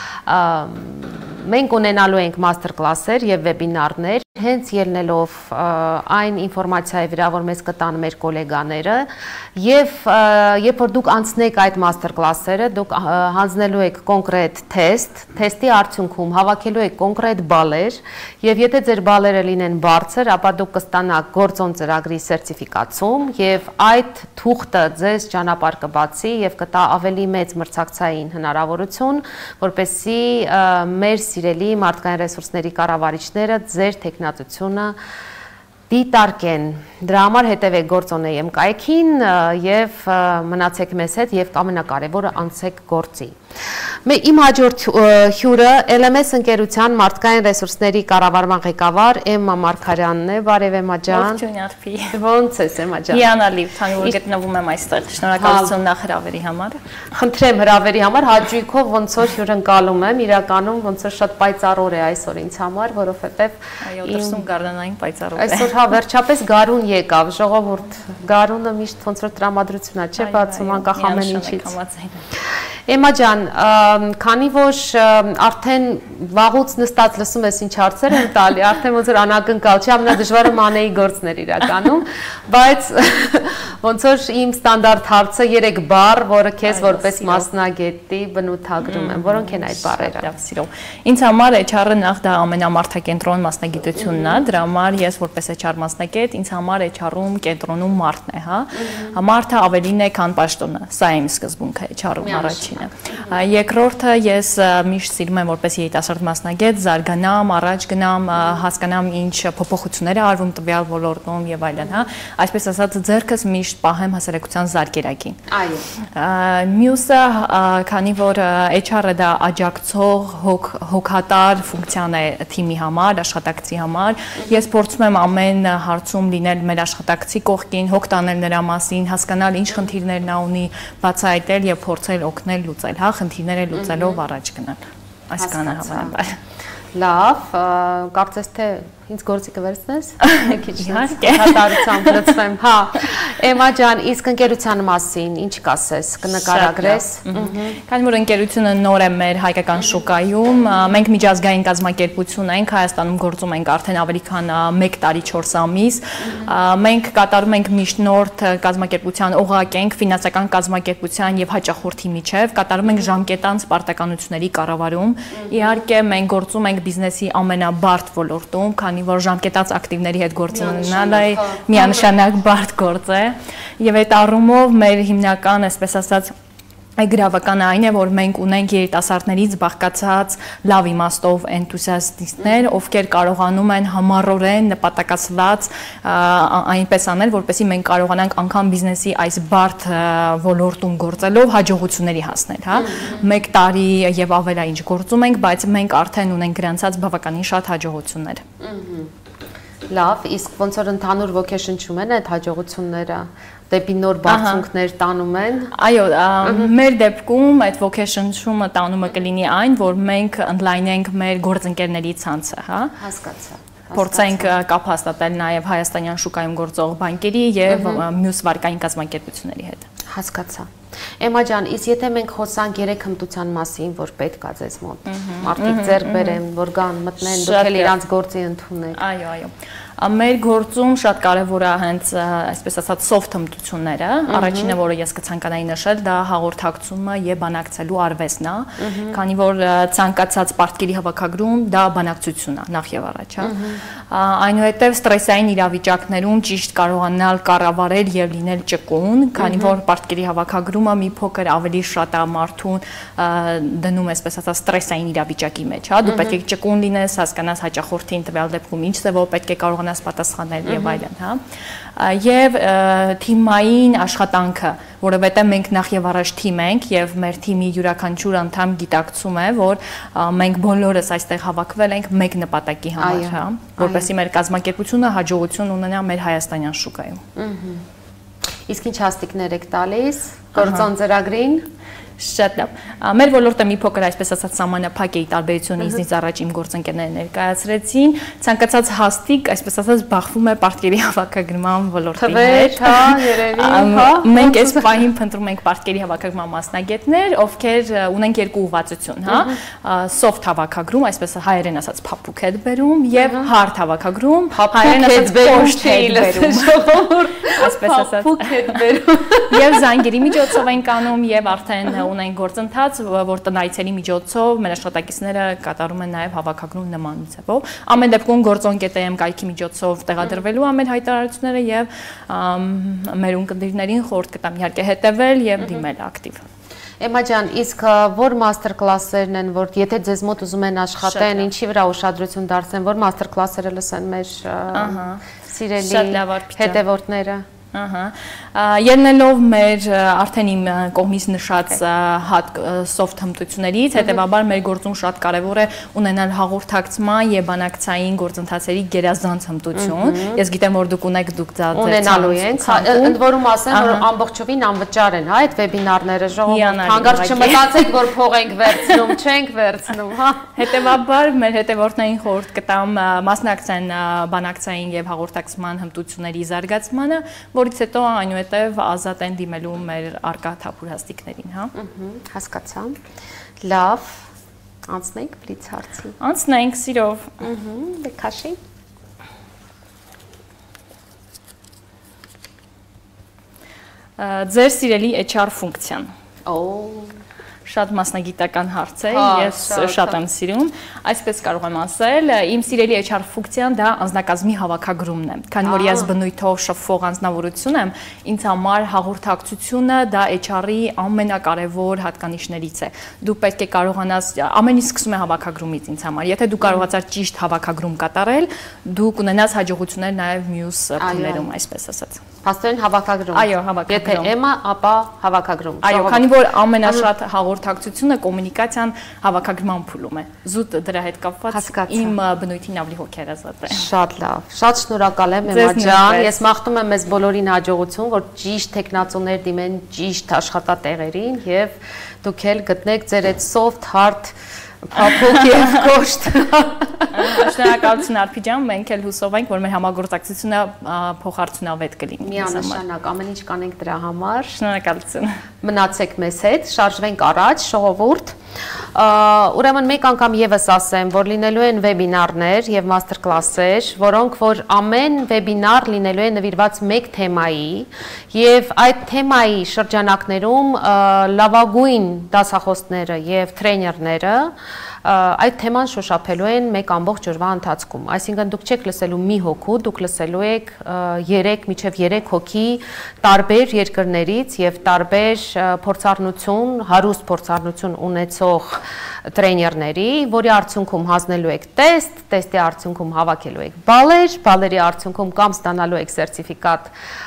Մենք ունենալու ենք մաստեր կլասեր եւ վեբինարներ, հենց ելնելով այն ինֆորմացիայի վրա, որ մեզ կտան մեր գոլեգաները, եւ երբ որ դուք անցնեք այդ մաստեր կլասերը, դուք հանձնելու եք կոնկրետ թեստ, թեստի արդյունքում հավաքելու եք կոնկրետ բալեր, եւ եթե ձեր բալերը լինեն բարձր, ապա դուք կստանաք գործոն ծրագրի սերտիֆիկացում եւ այդ թուղթը ձեզ ճանապարհ կբացի եւ կտա ավելի մեծ մրցակցային հնարավորություն, որպեսզի մեր սիրելի մարդկային ռեսուրսների կառավարիչները ձեր տեխնատությունը դիտարկեն։ Դրա համար հետևեք գործոն.am կայքին եւ մնացեք մեզ հետ եւ ամենակարևորը անցեք գործի։ Մեր իմ հաջորդ հյուրը L M S ընկերության մարդկային ռեսուրսների կառավարման ղեկավար Էմմա Մարգարյանն է։ Բարև Էմմա ջան։ Ողջույն Արփի։ Ոնց ես Էմմա ջան։ Հիանալի, քանի որ գտնվում եմ այստեղ։ Շնորհակալություն նախ հրավերի համար։ Խնդրեմ հրավերի համար, հաճույքով ոնց որ հյուրընկալում եմ, իրականում ոնց որ շատ պայծառ է այսօր ինձ համար, որովհետև այո, դրսում գարնանային պայծառ է։ Այսօր հա վերջապես գարուն եկավ, ժողովուրդ, գարունը միշտ ոնց որ տրամադրությունա չէ, բացում անկախ ամեն ինչից։ Էմմա ջան, քանի որ արդեն վաղուց նստած լսում ես ինչ հարցեր են տալի, արդեն ոնց որ անակնկալ չի, ամենադժվարը մանեի գործներ իրականում, բայց ոնց որ իմ ստանդարտ հարցը երեք բառ, որը քեզ որպես մասնագետի բնութագրում եմ, որոնք են այդ բառերը։ Լավ, սիրո։ Ինձ համար H R-ը նախ դա ամենամարդակենտրոն մասնագիտությունն է, դրա համար ես որպես H R մասնագետ, ինձ համար H R-ում կենտրոնում մարդն է, հա։ Մարդը ավելին է, քան պաշտոնը։ Սա է իմ սկզբունքը H R-ում առաջինը։ Երկրորդը ես միշտ սիրում եմ որպես երիտասարդ մասնագետ զարգանամ, առաջ գնամ, հասկանամ ինչ փոփոխություններ է արվում տվյալ ոլորտում եւ այլն, հա։ Այսպես ասած, ձեռքս միշտ պահեմ հասարակության զարգերակին։ Այո։ Մյուսը, քանի որ H R-ը դա աջակցող հոգատար ֆունկցիան է թիմի համար, աշխատակցի համար, ես փորձում եմ ամեն հարցում լինել մեր աշխատակցի կողքին, հոգ տանել նրա մասին, հասկանալ ինչ խնդիրներ նա ունի, բացահայտել եւ փորձել օգնել լուծել, հա, խնդիրները լուծելով առաջ գնալ։ Այսքանը հավանաբար։ Լավ, կարծես թե ինձ գործի կվերցնես։ Մի քիչ հատարությամբ լցվեմ, հա։ Էմմա ջան, իսկ ընկերության մասին ինչ կասես, կնկարագրես։ Քանի որ ընկերությունը նոր է մեր հայկական շուկայում, մենք միջազգային կազմակերպություն ենք, Հայաստանում գործում ենք արդեն ավելի քան մեկ տարի չորս ամիս։ Մենք կատարում ենք միջնորդ կազմակերպության օղակ ենք ֆինանսական կազմակերպության եւ հաճախորդի միջև, կատարում ենք ժամկետանց պարտականությունների կառավարում։ Իհարկե մենք գործում ենք բիզնեսի ամենաբարդ ոլորտում, քանի որ ժամկետած ակտիվների հետ գործ ունենալը միանշանակ բարդ գործ է եւ այդ առումով մեր հիմնական, այսպես ասած, գրավականը այն է, որ մենք ունենք երիտասարդներից բաղկացած լավ իմաստով էնտուզիաստներ, ովքեր կարողանում են համառորեն նպատակասլաց այնպես անել, որպեսզի մենք կարողանանք անգամ բիզնեսի այս բարդ ոլորտում գործելով հաջողությունների հասնել, հա։ Մեկ տարի եւ ավելա ինչ գործում ենք, բայց մենք արդեն ունենք գրանցած բավականին շատ հաջողություններ։ Լավ, իսկ ոնց որ ընդհանուր ոգեշնչում են այդ հաջողությունները, դեպի նոր բարձունքներ տանում են։ Այո, մեր դեպքում այդ ոգեշնչումը տանումը կլինի այն, որ մենք ընդլայնենք մեր գործընկերների ցանցը, հա։ Հասկացա։ Փորձենք կապ հաստատել նաև հայաստանյան շուկայում գործող բանկերի եւ մյուս վարկային կազմակերպությունների հետ։ Հասկացա։ Էմմա ջան, իսկ եթե մենք խոսանք երեք հմտության մասին, որ պետք է ձեզ մոտ, մարդիկ ձեռք բերեն, որ գան, մտնեն, դուք էլ իրանց գործի ընդունեք։ Այո, այո։ Մեր գործում շատ կարևոր է հենց այսպես ասած soft հմտությունները, առաջինը, որը ես կցանկանայի նշել, դա հաղորդակցումը եւ բանակցելու արվեստն է, քանի որ ցանկացած պարտքերի հավաքագրում դա բանակցությունն է նախ եւ առաջ, հա։ Այնուհետև ստրեսային իրավիճակներում ճիշտ կարողանալ կառավարել եւ լինել ճկուն, քանի որ պարտքերի հավաքագրումը մի փոքր ավելի շատ է մարդուն դնում, այսպես ասած, ստրեսային իրավիճակի մեջ, հա։ Դու պետք է ճկուն լինես, հասկանաս հաճախորդին տվյալ դեպքում ինչ ձևով պետք է կարողանաս պատասխանել եւ այլն, հա։ Եվ թիմային աշխատանքը, որովհետեւ մենք նախ եւ առաջ թիմ ենք եւ մեր թիմի յուրաքանչյուր անդամ գիտակցում է, որ մենք բոլորս այստեղ հավաքվել ենք մեկ նպատակի համար, հա, որպեսզի մեր կազմակերպությունը հաջողություն ունենա մեր հայաստանյան շուկայում։ Իսկ ինչ հաստիկներ եք տալիս գործոն ծրագրին։ Շատ լավ։ Մեր ոլորտը մի փոքր այսպես ասած սահմանափակ է ի տարբերություն ինձնից առաջ իմ գործընկերները ներկայացրեցին, ցանկացած հաստիկ, այսպես ասած, բախվում է պարտքերի հավաքագրման ոլորտի հետ։ Հա, երևի, հա։ Մենք այս պահին փնտրում ենք պարտքերի հավաքագրման մասնագետներ, ովքեր ունենք երկու ուղղվածություն, հա, soft հավաքագրում, այսպես հայերեն ասած փափուկ հետ բերում եւ hard հավաքագրում, հայերեն ասած post հետ բերում, այսպես ասած փափուկ հետ բերում։ Եվ զանգերի միջոցով ենք անում եւ արդեն ունենք գործընթաց, որ տնայցերի միջոցով մեր աշխատակիցները կատարում են նաև հավաքագրում նման ձևով։ Ամեն դեպքում գործընկեր կայքի միջոցով տեղադրվելու է մեր հայտարարությունները եւ մեր ունկնդիրներին խորհուրդ կտամ իհարկե հետեւել եւ դիմել ակտիվ։ Էմմա ջան, իսկ որ մաստեր կլասերն են, որ եթե ձեզ մոտ ուզում են աշխատեն, ինչի վրա ուշադրություն դարձնեն, որ մաստեր կլասերը լսեն մեր սիրելի հետևորդները։ Ահա։ Ելնելով մեր արդեն իմ կողմից նշած soft հմտություններից, հետեւաբար մեր գործում շատ կարևոր է ունենալ հաղորդակցման եւ բանակցային գործընթացերի գերազանց հմտություն։ Ես գիտեմ, որ դուք ունեք, դուք դա ունենալու ենք, ընդ որում ասեմ, որ ամբողջովին անվճար են, հա, այդ վեբինարները, ժողովուրդ, հանգարց չմտածեք, որ փող ենք վերցնում, չենք վերցնում, հա։ Հետեւաբար մեր հետևորդներին խորհուրդ կտամ մասնակցեն բանակցային եւ հաղորդակցման հմտությունների զարգացմանը, որից հետո այնուհետև ազատ են դիմելու մեր արկա թափուր հաստիկներին, հա։ Հասկացա։ Լավ, անցնենք բլից հարցի։ Անցնենք, սիրով։ Դե քաշի։ Ձեր սիրելի H R ֆունկցիան։ Օ Շատ մասնագիտական հարց է, ես շատ եմ սիրում, այսպես կարող եմ ասել, իմ սիրելի H R ֆունկցիան դա անձնակազմի հավաքագրումն է, քանի որ ես բնույթով շփվող անձնավորություն եմ, ինձ համար հաղորդակցությունը դա H R-ի ամենակարևոր հատկանիշներից է։ Դու պետք է կարողանաս, ամեն ինչ սկսում է հավաքագրումից ինձ համար, եթե դու կարողացար ճիշտ հավաքագրում կատարել, դու կունենաս հաջողություններ նաև մյուս փուլերում, այսպես ասած։ Փաստորեն հավաքագրում։ Այո, հավաքագրում։ Եթե եմա, ապա հավաքագրում։ Այո, քանի որ ամենաշատ հաղորդակցությունը կոմունիկացիան հավաքագրման փուլում է։ Զուտ դրա հետ կապված իմ բնույթին ավելի հոգեհարազատ է։ Շատ լավ։ Շատ շնորհակալ եմ Էմա ջան։ Ես մաղթում եմ մեզ բոլորին հաջողություն, որ ճիշտ տեխնացուներ դիմեն ճիշտ աշխատատեղերին եւ դուք էլ գտնեք ձեր այդ soft hard Փափուկ եւ կոշտ։ Շնորհակալություն Արփի ջան, մենք էլ հուսով ենք, որ մեր համագործակցությունը փոխարցունավետ կլինի։ Միանշանակ, ամեն ինչ կանենք դրա համար։ Շնորհակալություն։ Մնացեք մեզ հետ, շարժվենք առաջ, ժողովուրդ։ Ուրեմն մեկ անգամ եւս ասեմ, որ լինելու են վեբինարներ եւ մաստեր կլասեր, որոնք որ ամեն վեբինար լինելու է նվիրված մեկ թեմայի եւ այդ թեմայի շրջանակներում լավագույն դասախոսները եւ տրեյներները այդ թեման շոշափելու են մեկ ամբողջ օրվա ընթացքում։ Այսինքն դուք չեք լսելու մի հոգու, դուք լսելու եք երեք մինչև երեք հոգի տարբեր երկրներից եւ տարբեր փորձառնություն, հարուստ փորձառնություն ունեցող տրեյներների, որի արդյունքում հանձնելու եք տեստ, տեստի արդյունքում հավաքելու եք բալեր, բալերի արդյունքում կամ ստանալու եք սերտիֆիկատ,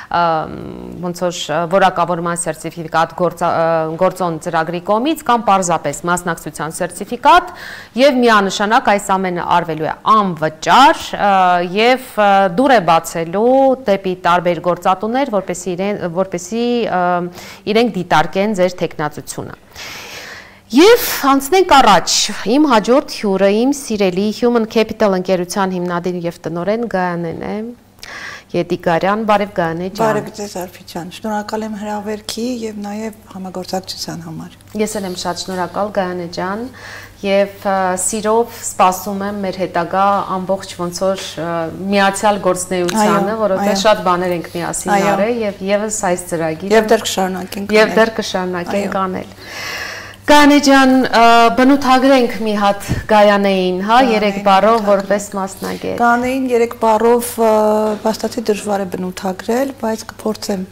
ոնց որ որակավորման սերտիֆիկատ գործոն ծրագրի կողմից կամ պարզապես մասնակցության սերտիֆիկատ եւ միանշանակ այս ամենը արվելու է անվճար եւ դուր է բացելու դեպի տարբեր գործատուներ, որպեսզի իրեն, որպեսզի իրենք դիտարկեն ձեր տեխնացությունը։ Եվ անցնենք առաջ, իմ հաջորդ հյուրը, իմ սիրելի Human Capital ընկերության հիմնադիր եւ տնօրեն Գայանեն է, Եդիգարյան, բարև Գայանե ջան։ Բարև ձեզ Արփի ջան, շնորհակալ եմ հրավերքի եւ նաեւ համագործակցության համար։ Ես էլ եմ շատ շնորհակալ Գայանե ջան եւ սիրով սպասում եմ մեր հետագա ամբողջ ոնց որ միացյալ գործնեությանը, որովհետեւ շատ բաներ ենք միասին արել եւ եւս այս ծրագիրը եւ դեռ կշարունակենք եւ դեռ կշարունակենք անել։ Գայանե ջան, բնութագրենք մի հատ Գայանեին, հա, երեք բառով որպես մասնագետ։ Գայանեին երեք բառով բաստացի դժվար է բնութագրել, բայց կփորձեմ։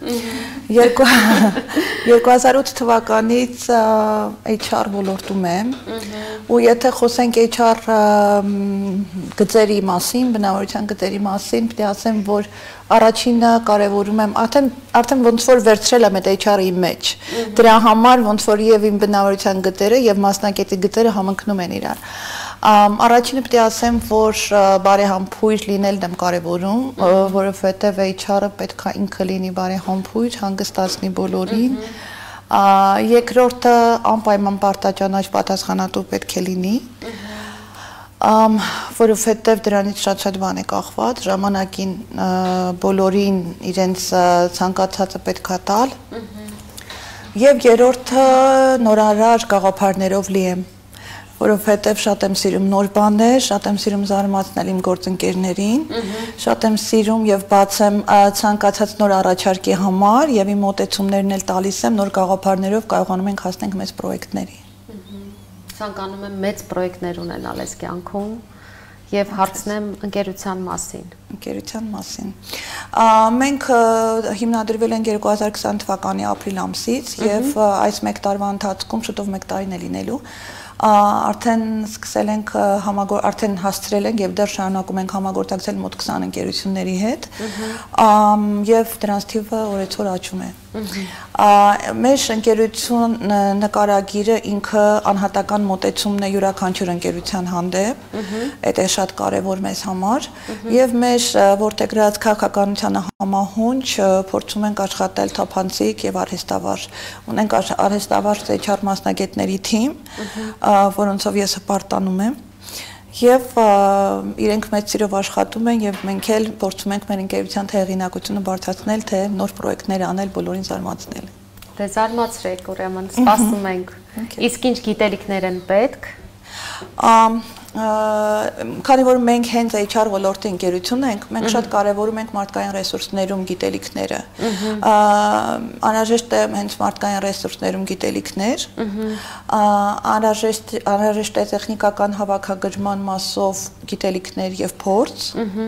երկու հազար ութ թվականից H R ոլորտում եմ, ու եթե խոսենք H R գծերի մասին, բնավորության գծերի մասին, պետք է ասեմ, որ առաջինը կարևորում եմ, արդեն արդեն ոնց որ վերցրել եմ այդ H R-ի մեջ։ Դրա համար ոնց որ եւ իմ բնավորության գծերը եւ մասնակետի գծերը համընկնում են իրար։ Առաջինը պետք է ասեմ, որ բարեհամբույր լինելն եմ կարևորում, որովհետեւ H R-ը պետք է ինքը լինի բարեհամբույր, հանգստացնի բոլորին։ Երկրորդը անպայման պարտաճանաչ պատասխանատու պետք է լինի։ Որովհետև դրանից շատ-շատ բան է կախված, ժամանակին բոլորին իրենց ցանկացածը պետք է տալ։ Եվ երրորդը նորարար գաղափարներով լի եմ, որովհետև շատ եմ սիրում նոր բաներ, շատ եմ սիրում զարմացնել իմ գործընկերներին, շատ եմ սիրում եւ բաց եմ ցանկացած նոր առաջարկի համար եւ իմ մոտեցումներն էլ տալիս եմ, նոր գաղափարներով կարողանում ենք հասնենք մեծ պրոյեկտների։ Ցանկանում եմ մեծ պրոյեկտներ ունենալ այս կյանքում եւ հարցնեմ ընկերության մասին։ Ընկերության մասին։ Մենք հիմնադրվել ենք երկու հազար քսան թվականի ապրիլ ամսից եւ այս մեկ տարվա ընթացքում շուտով մեկ տարին է լինելու։ արդեն սկսել ենք համագոր արդեն հասցրել ենք եւ դեռ շարունակում ենք համագործակցել մոտ քսան ընկերությունների հետ եւ դրանց թիվը օրեցօր աճում է։ Մեր ընկերություն նկարագիրը ինքը անհատական մոտեցումն է յուրաքանչյուր ընկերության հանդեպ, դա է շատ կարևոր մեզ համար եւ մեր որտեղած քաղաքականությանը համահունչ փորձում ենք աշխատել թափանցիկ եւ արհեստավար։ Ունենք արհեստավար էյչ ար մասնագետների թիմ, որոնցով ես հպարտանում եմ եւ իրենք մեծ սիրով աշխատում են եւ մենք էլ փորձում ենք մեր ընկերության թե հեղինակությունը բարձրացնել, թե նոր պրոյեկտներ անել, բոլորին զարմացնել։ Դե զարմացրեք, ուրեմն սպասում ենք։ Իսկ ինչ գիտելիքներ են պետք։ Քանի որ մենք հենց էյչ ար ոլորտի ընկերություն ենք, մենք շատ կարևորում ենք մարդկային ռեսուրսներում գիտելիքները։ Անհրաժեշտ է հենց մարդկային ռեսուրսներում գիտելիքներ, անհրաժեշտ անհրաժեշտ է տեխնիկական հավաքագրման մասով գիտելիքներ եւ փորձ։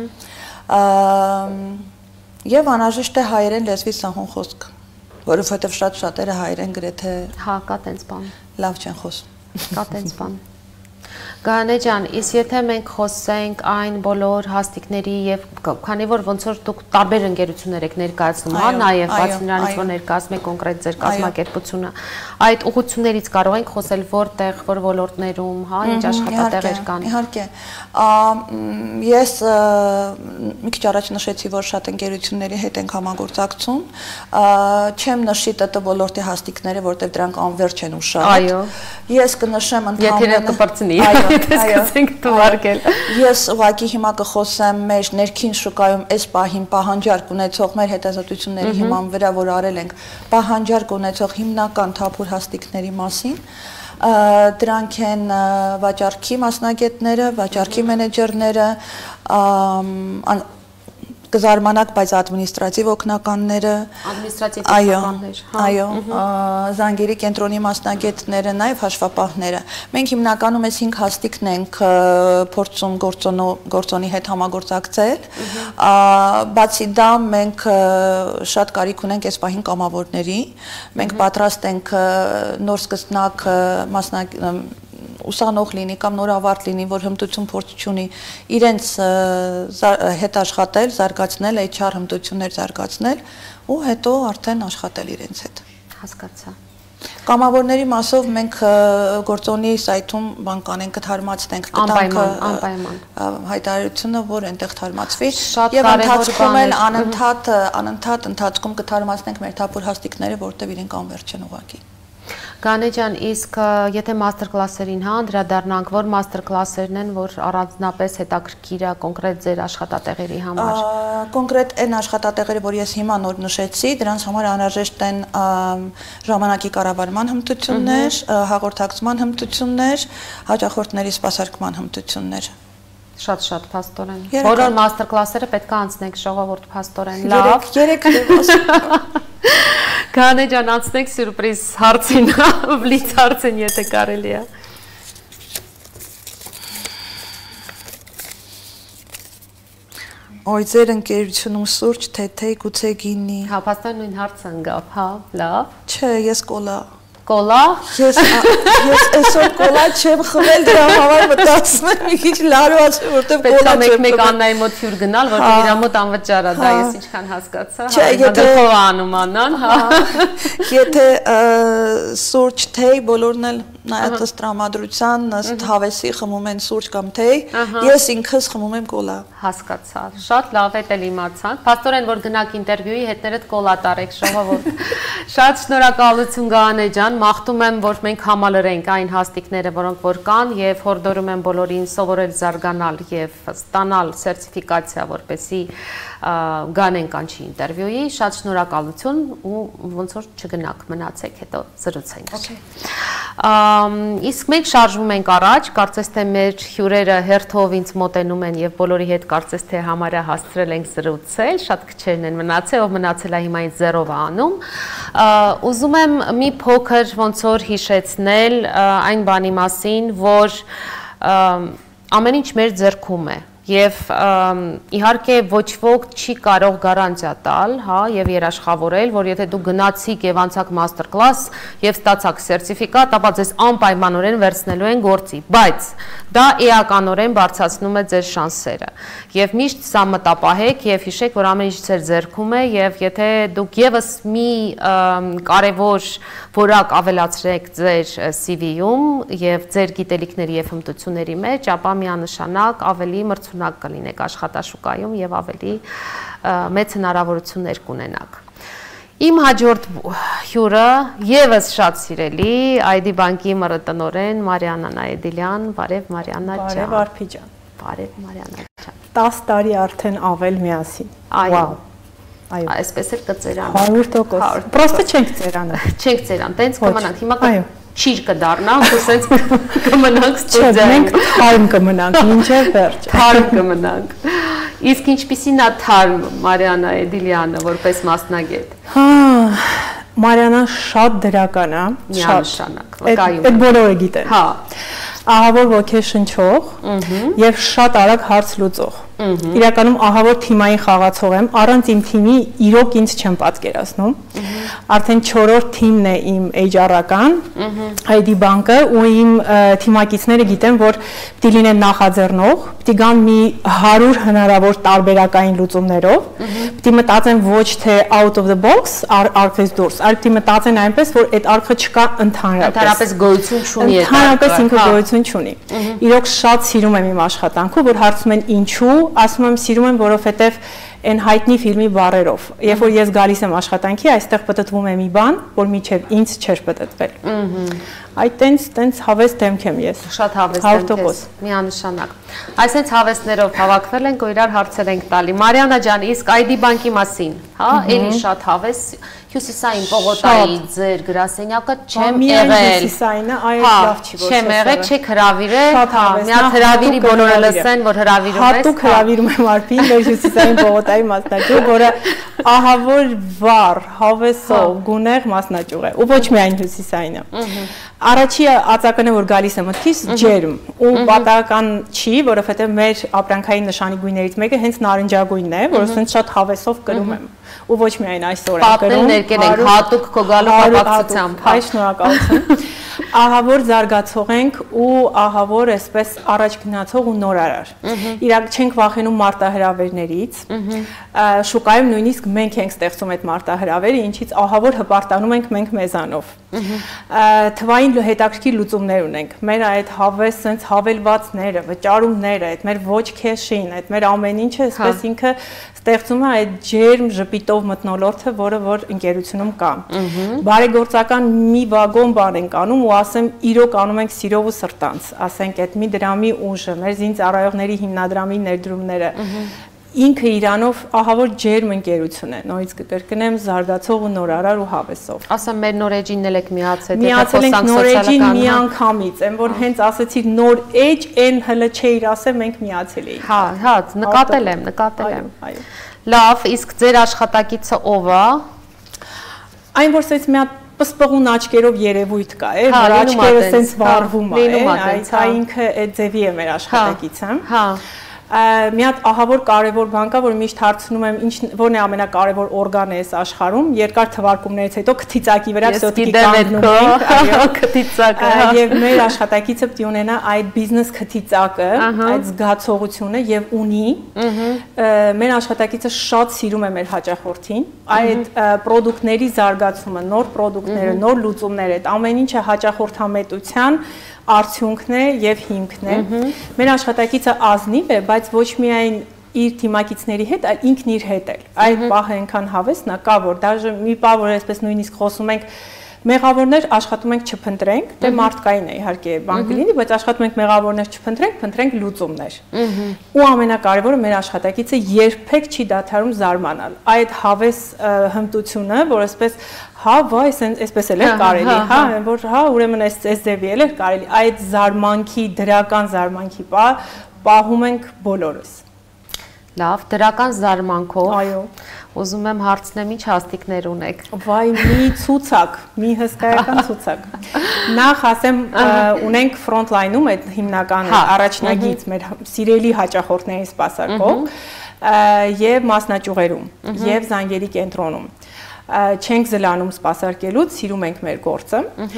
Եվ անհրաժեշտ է հայերեն լեզվի սահուն խոսք, որովհետեւ շատ շատերը հայերեն գրեթե հա, կա տենց բան։ Լավ չեն խոսում։ Կա տենց բան։ Գայանե ջան, իսկ եթե մենք խոսենք այն բոլոր հաստիկների եւ քանի որ ոնց որ դուք տարբեր ընկերություններ եք ներկայացնում, հա, նաեւ բացի նրանից որ ներկայացնում եք կոնկրետ ձեր կազմակերպությունը, այդ ուղղություններից կարող ենք խոսել որտեղ, որ ոլորտներում, հա, ինչ աշխատատեղեր կան։ Իհարկե։ Ես մի քիչ առաջ նշեցի, որ շատ ընկերությունների հետ ենք համագործակցում, չեմ նշի ՏՏ ոլորտի հաստիկները, որտեղ դրանք անվերջ են ու շատ։ Այո։ Ես կնշեմ ընդհանրապես կպրծնի։ Ես ուղղակի հիմա կխոսեմ մեր ներքին շուկայում այս պահին պահանջարկ ունեցող մեր հետազոտությունների հիման վրա, որ արել ենք, պահանջարկ ունեցող հիմնական թափուր հաստիկների մասին, դրանք են վաճառքի մասնագետները, վաճառքի մենեջերները, կզարմանաք, բայց ադմինիստրատիվ օգնականները, ադմինիստրատիվ օգնականներ, այո, զանգերի կենտրոնի մասնագետները, նաև հաշվապահները։ Մենք հիմնականում այս հինգ հաստիկն ենք փորձում գործոնի հետ համագործակցել, բացի դա մենք շատ կարիք ունենք այս պահին կամավորների, մենք պատրաստ ենք նոր սկսնակ մասնագետ ուսանող լինի կամ նոր ավարտ լինի, որ հմտություն փորձ չունի, իրենց հետ աշխատել, զարգացնել, էյչ ար հմտություններ զարգացնել ու հետո արդեն աշխատել իրենց հետ։ Հասկացա։ Կամավորների մասով մենք գործոնի սայթում բան կանենք, կթարմացնենք, կտանք հայտարարությունը, որ այնտեղ թարմացվի եւ ընթացքում էլ անընդհատ անընդհատ ընթացքում կթարմացնենք մեր թափուր հաստիկները, որտեղ իրենք անվերջ են ուղղակի։ Գայանե ջան, իսկ եթե մաստեր կլասերին հա անդրադառնանք, որ մաստեր կլասերն են, որ առանձնապես հետաքրքիր է կոնկրետ ձեր աշխատատեղերի համար։ Կոնկրետ այն աշխատատեղերը, որ ես հիմա նոր նշեցի, դրանց համար անհրաժեշտ են ժամանակի կառավարման հմտություններ, հաղորդակցման հմտություններ, հաճախորդների սպասարկման հմտություններ։ Շատ-շատ փաստորեն։ Բոլոր մաստեր կլասերը պետք է անցնենք ժողովուրդ փաստորեն։ Լավ։ Երեք Գայանե ջան, անցնենք սյուրպրիզ հարցին, բլից հարցին, եթե կարելի է։ Ոյ ձեր ընկերությունում սուրճ, թեթե, գուցե գինի։ Հա, փաստորեն նույն հարցը ընկավ, հա, լավ։ Չէ, ես կոլա։ Կոլա։ Ես ես այսօր կոլա չեմ խմել, դրա համար մտածում եմ մի քիչ լարված, որտեղ կոլա չեմ խմել։ Պետք է մեկ Աննայի մոտ հյուր գնալ, որտեղ իր մոտ անվճար է, դա ես ինչքան հասկացա։ Չէ, եթե անում անան, հա։ Եթե սուրճ, թեյ, բոլորն էլ նայած ըստ տրամադրության, ըստ հավեսի խմում են սուրճ կամ թեյ, ես ինքս խմում եմ կոլա։ Հասկացա։ Շատ լավ է էլ իմացանք։ Փաստորեն որ գնաք ինտերվյուի, հետներդ կոլա տարեք ժողովուրդ։ Շատ շնորհակալություն Գայանե ջան, մաղթում եմ, որ մենք համալրենք այն հաստիկները, որոնք որ կան եւ հորդորում եմ բոլորին սովորել զարգանալ եւ ստանալ սերտիֆիկացիա, որպեսզի գանեն կանչի ինտերվյուի։ Շատ շնորհակալություն ու ոնց որ չգնաք, մնացեք, հետո զրուցենք։ Իսկ մենք շարժվում ենք առաջ, կարծես թե մեր հյուրերը հերթով ինձ մոտենում են եւ բոլորի հետ կարծես թե համարյա հասցրել ենք զրուցել, շատ քչերն են մնացել, ով մնացել է հիմա ինձ զերով է անում։ Ուզում եմ մի փոքր ոնց որ հիշեցնել այն բանի մասին, որ ամեն ինչ մեր ձեռքում է, Եվ իհարկե ոչ ոք չի կարող գարանտիա տալ, հա, եւ երաշխավորել, որ եթե դու գնացիք եւ անցաք մաստեր կլաս եւ ստացաք սերտիֆիկատ, ապա ձեզ անպայմանորեն վերցնելու են գործի, բայց դա էականորեն բարձրացնում է ձեր շանսերը։ Եվ միշտ սա մտապահեք եւ հիշեք, որ ամեն ինչ ձեր ձեռքում է եւ եթե դուք եւս մի կարևոր որակ ավելացրեք ձեր սի վի-ում եւ ձեր գիտելիքների եւ հմտությունների մեջ, ապա միանշանակ ավելի մրցունակ կլինեք աշխատաշուկայում եւ ավելի մեծ հնարավորություններ կունենաք։ Իմ հաջորդ հյուրը եւս շատ սիրելի այ դի բանկի մռտնօրեն Մարիաննա Նայեդիլյան, բարև Մարիաննա ջան։ Բարև Արփի ջան։ Բարև Մարիաննա ջան։ տասը տարի արդեն ավել միասին։ Այո։ Այո։ Այսպես էլ կծերան։ հարյուր տոկոս։ Պրոստը չենք ծերանը։ Չենք ծերան, տենց կմնանք։ Հիմա չիր կդառնանք, ու սենց կմնանք ստուդիայում։ Չէ, մենք թարմ կմնանք, մինչև վերջ։ Թարմ կմնանք։ Իսկ ինչպիսին է թարմ Մարիաննա Էդիլյանը որպես մասնագետ։ Հա, Մարիանան շատ դրական է, միանշանակ, վկայում։ Այդ բոլորը գիտեն։ Հա։ Ահավոր ոգեշնչող եւ շատ արագ հարց լուծող։ Իրականում ահավոր թիմային խաղացող եմ, առանց իմ թիմի իրոք ինձ չեմ պատկերացնում։ Արդեն չորրորդ թիմն է իմ էյչ առական, այ դի բանկը, ու իմ թիմակիցները գիտեն, որ պիտի լինեն նախաձեռնող, պիտի գան մի հարյուր հնարավոր տարբերակային լուծումներով, պիտի մտածեն ոչ թե out of the box, արքվեց դուրս, այլ պիտի մտածեն այնպես, որ այդ արքը չկա ընդհանրապես։ Ընդհանրապես գոյություն չունի։ Ընդհանրապես ինքը գոյություն չունի։ Իրոք շատ սիրում եմ իմ աշխատանքը, որ հարցում են ինչու, ասում եմ սիրում եմ, որովհետև այն հայտնի ֆիլմի բառերով, երբ որ ես գալիս եմ աշխատանքի, այստեղ պտտվում է մի բան, որ միջև ինձ չէր պտտվել։ Այդ տենց տենց հավես դեմք եմ ես։ Շատ հավես դեմք ես, միանշանակ։ Այսինքն հավեսներով հավաքվել ենք ու իրար հարցեր ենք տալի։ Մարիաննա ջան, իսկ այ դի բանկի մասին, հա, էլի շատ հավես հյուսիսային պողոտայի ձեր գրասենյակը չեմ եղել։ Հյուսիսայինը այո լավ չի ոչ։ Չեմ եղել, չեք հրավիրել, հա, մի հատ հրավիրի բոլորը լսեն, որ հրավիրում ես։ Հատուկ հրավիրում եմ Արփին, մեր հյուսիսային պողոտայի մասնաճյուղ, որը ահավոր վառ, հավեսով, գունեղ մասնաճյուղ է, ու ոչ միայն հյուսիսայինը։ Առաջի ածակն է, որ գալիս է մտքից ջերմ, ու պատահական չի, որովհետև մեր ապրանքային նշանի գույներից մեկը հենց նարնջագույնն է, որը ասենց շատ հավեսով կրում եմ։ Ու ոչ միայն այսօր եմ կրում, ներկել ենք հատուկ քո գալու կապակցությամբ։ Այ շնորհակալություն։ Ահավոր զարգացող ենք ու ահավոր այսպես առաջ գնացող ու նորարար։ Իրակ չենք վախենում մարտահրավերներից։ Շուկայում նույնիսկ մենք ենք ստեղծում այդ մարտահրավերը, ինչից ահավոր հպարտանում ենք մենք մեզանով։ Թվային հետաքրքիր լուծումներ ունենք։ Մեր այդ հավես sense հավելվածները, վճարումները, այդ մեր ոչ քեշին, այդ մեր ամեն ինչը այսպես ինքը ստեղծում է այդ ջերմ ժպիտով մթնոլորտը, որը որ ընկերությունում կա։ Բարեգործական մի վագոն բան ենք անում ու ասեմ իրոք անում ենք սիրով ու սրտանց, ասենք այդ մի դրամի ուժը, մեր զինծառայողների հիմնադրամի ներդրումները, ինքը իրանով ահավոր ջերմ ընկերություն է, նորից կկրկնեմ, զարգացող ու նորարար ու հավեսով։ Ասեմ մեր նոր էջին էլ եք միացել, միացել ենք նոր էջին միանգամից, այն որ հենց ասեցիք նոր էջ, այն հələ չէիր ասել, մենք միացել էինք։ Հա, հա, նկատել եմ, նկատել եմ։ Լավ, իսկ ձեր աշխատակիցը ով է։ Այն որ ասես մի հատ պսպղուն աչքերով երևույթ կա, է, որ աչքերը սենց վառվում է, այ ինքը այդ ձևի է մեր աշխատակիցը։ Հա։ Մի հատ ահավոր կարևոր բան կա, որ միշտ հարցնում եմ, ինչ որն է ամենակարևոր օրգանը այս աշխարհում, երկար թվարկումներից հետո քթիծակի վրա սոտիկի կանգնում ենք, այո, քթիծակը, եւ մեր աշխատակիցը պիտի ունենա այդ բիզնես քթիծակը, այդ զգացողությունը եւ ունի։ Մեր աշխատակիցը շատ սիրում է մեր հաճախորդին, այդ ապրանքների զարգացումը, նոր ապրանքները, նոր լուծումները, այդ ամեն ինչը հաճախորդամետության արդյունքն է եւ հիմքն է։ Մեր աշխատակիցը ազնիվ է, բայց ոչ միայն իր թիմակիցների հետ, այլ ինքն իր հետ էլ։ Այդ պահը այնքան հավեսն է կա, որ դաժե մի պահ որ այսպես նույնիսկ խոսում ենք մեղավորներ աշխատում ենք չփնտրենք, դե մարդկային է իհարկե բան կլինի, բայց աշխատում ենք մեղավորներ չփնտրենք, փնտրենք լուծումներ։ Ու ամենակարևորը մեր աշխատակիցը երբեք չի դադարում զարմանալ։ Այդ հավես հմտությունը, որ այսպես հա, վայ, այսպես էլ է կարելի, հա, որ հա, ուրեմն այս այս ձևի էլ է կարելի, այդ զարմանքի, դրական զարմանքի պահում ենք բոլորս։ Լավ, դրական զարմանքով։ Այո։ Ուզում եմ հարցնեմ, ինչ հաստիկներ ունեք։ Վայ, մի ցուցակ, մի հսկայական ցուցակ։ Նախ ասեմ, ունենք ֆրոնտլայնում այդ հիմնական առաջնագիծ մեր սիրելի հաճախորդներին սպասարկող եւ մասնաճյուղերում եւ զանգերի կենտրոնում։ Չենք զլանում սպասարկելուց, սիրում ենք մեր գործը,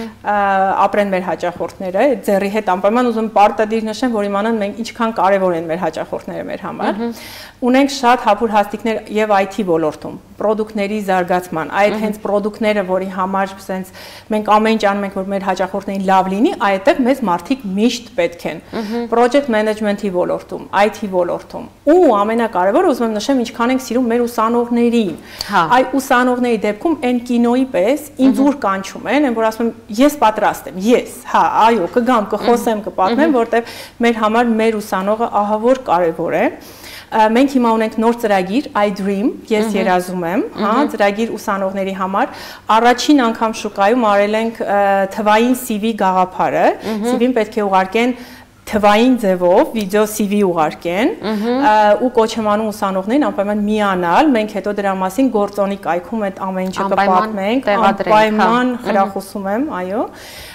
ապրեն մեր հաճախորդները, ձեռի հետ անպայման ուզում պարտադիր նշեմ, որ իմանան մենք ինչքան կարևոր են մեր հաճախորդները մեր համար։ Ունենք շատ հապուր հաստիկներ եւ այ թի ոլորտում, պրոդուկտների զարգացման, այդ հենց պրոդուկտները, որի համար sense մենք ամեն ինչ անում ենք, որ մեր հաճախորդներին լավ լինի, այդտեղ մեզ մարդիկ միշտ պետք են։ Project management-ի ոլորտում, այ թի ոլորտում։ Ու ամենակարևորը ուզում եմ նշեմ, ինչքան ենք սիրում մեր ուսանողներին։ Այ ուսանողների դեպքում այն կինոյի պես ինձ ուր կանչում են, որ ասում եմ ես պատրաստ եմ, ես, հա, այո, կգամ, կխոսեմ, կպատմեմ, որտեվ մեր համար մեր ուսանողը ահա որ կարևոր է։ Մենք հիմա ունենք նոր ծրագիր I Dream, ես երազում եմ, հա, ծրագիր ուսանողների համար։ Առաջին անգամ շուկայում արել ենք թվային C V գաղափարը, C V-ին պետք է ուղարկեն թվային ձևով վիդեո C V ուղարկեն ու կոչ եմ անում ուսանողներին անպայման միանալ, մենք հետո դրա մասին գործոնի կայքում այդ ամեն ինչը կպատմենք, անպայման խրախուսում եմ, այո։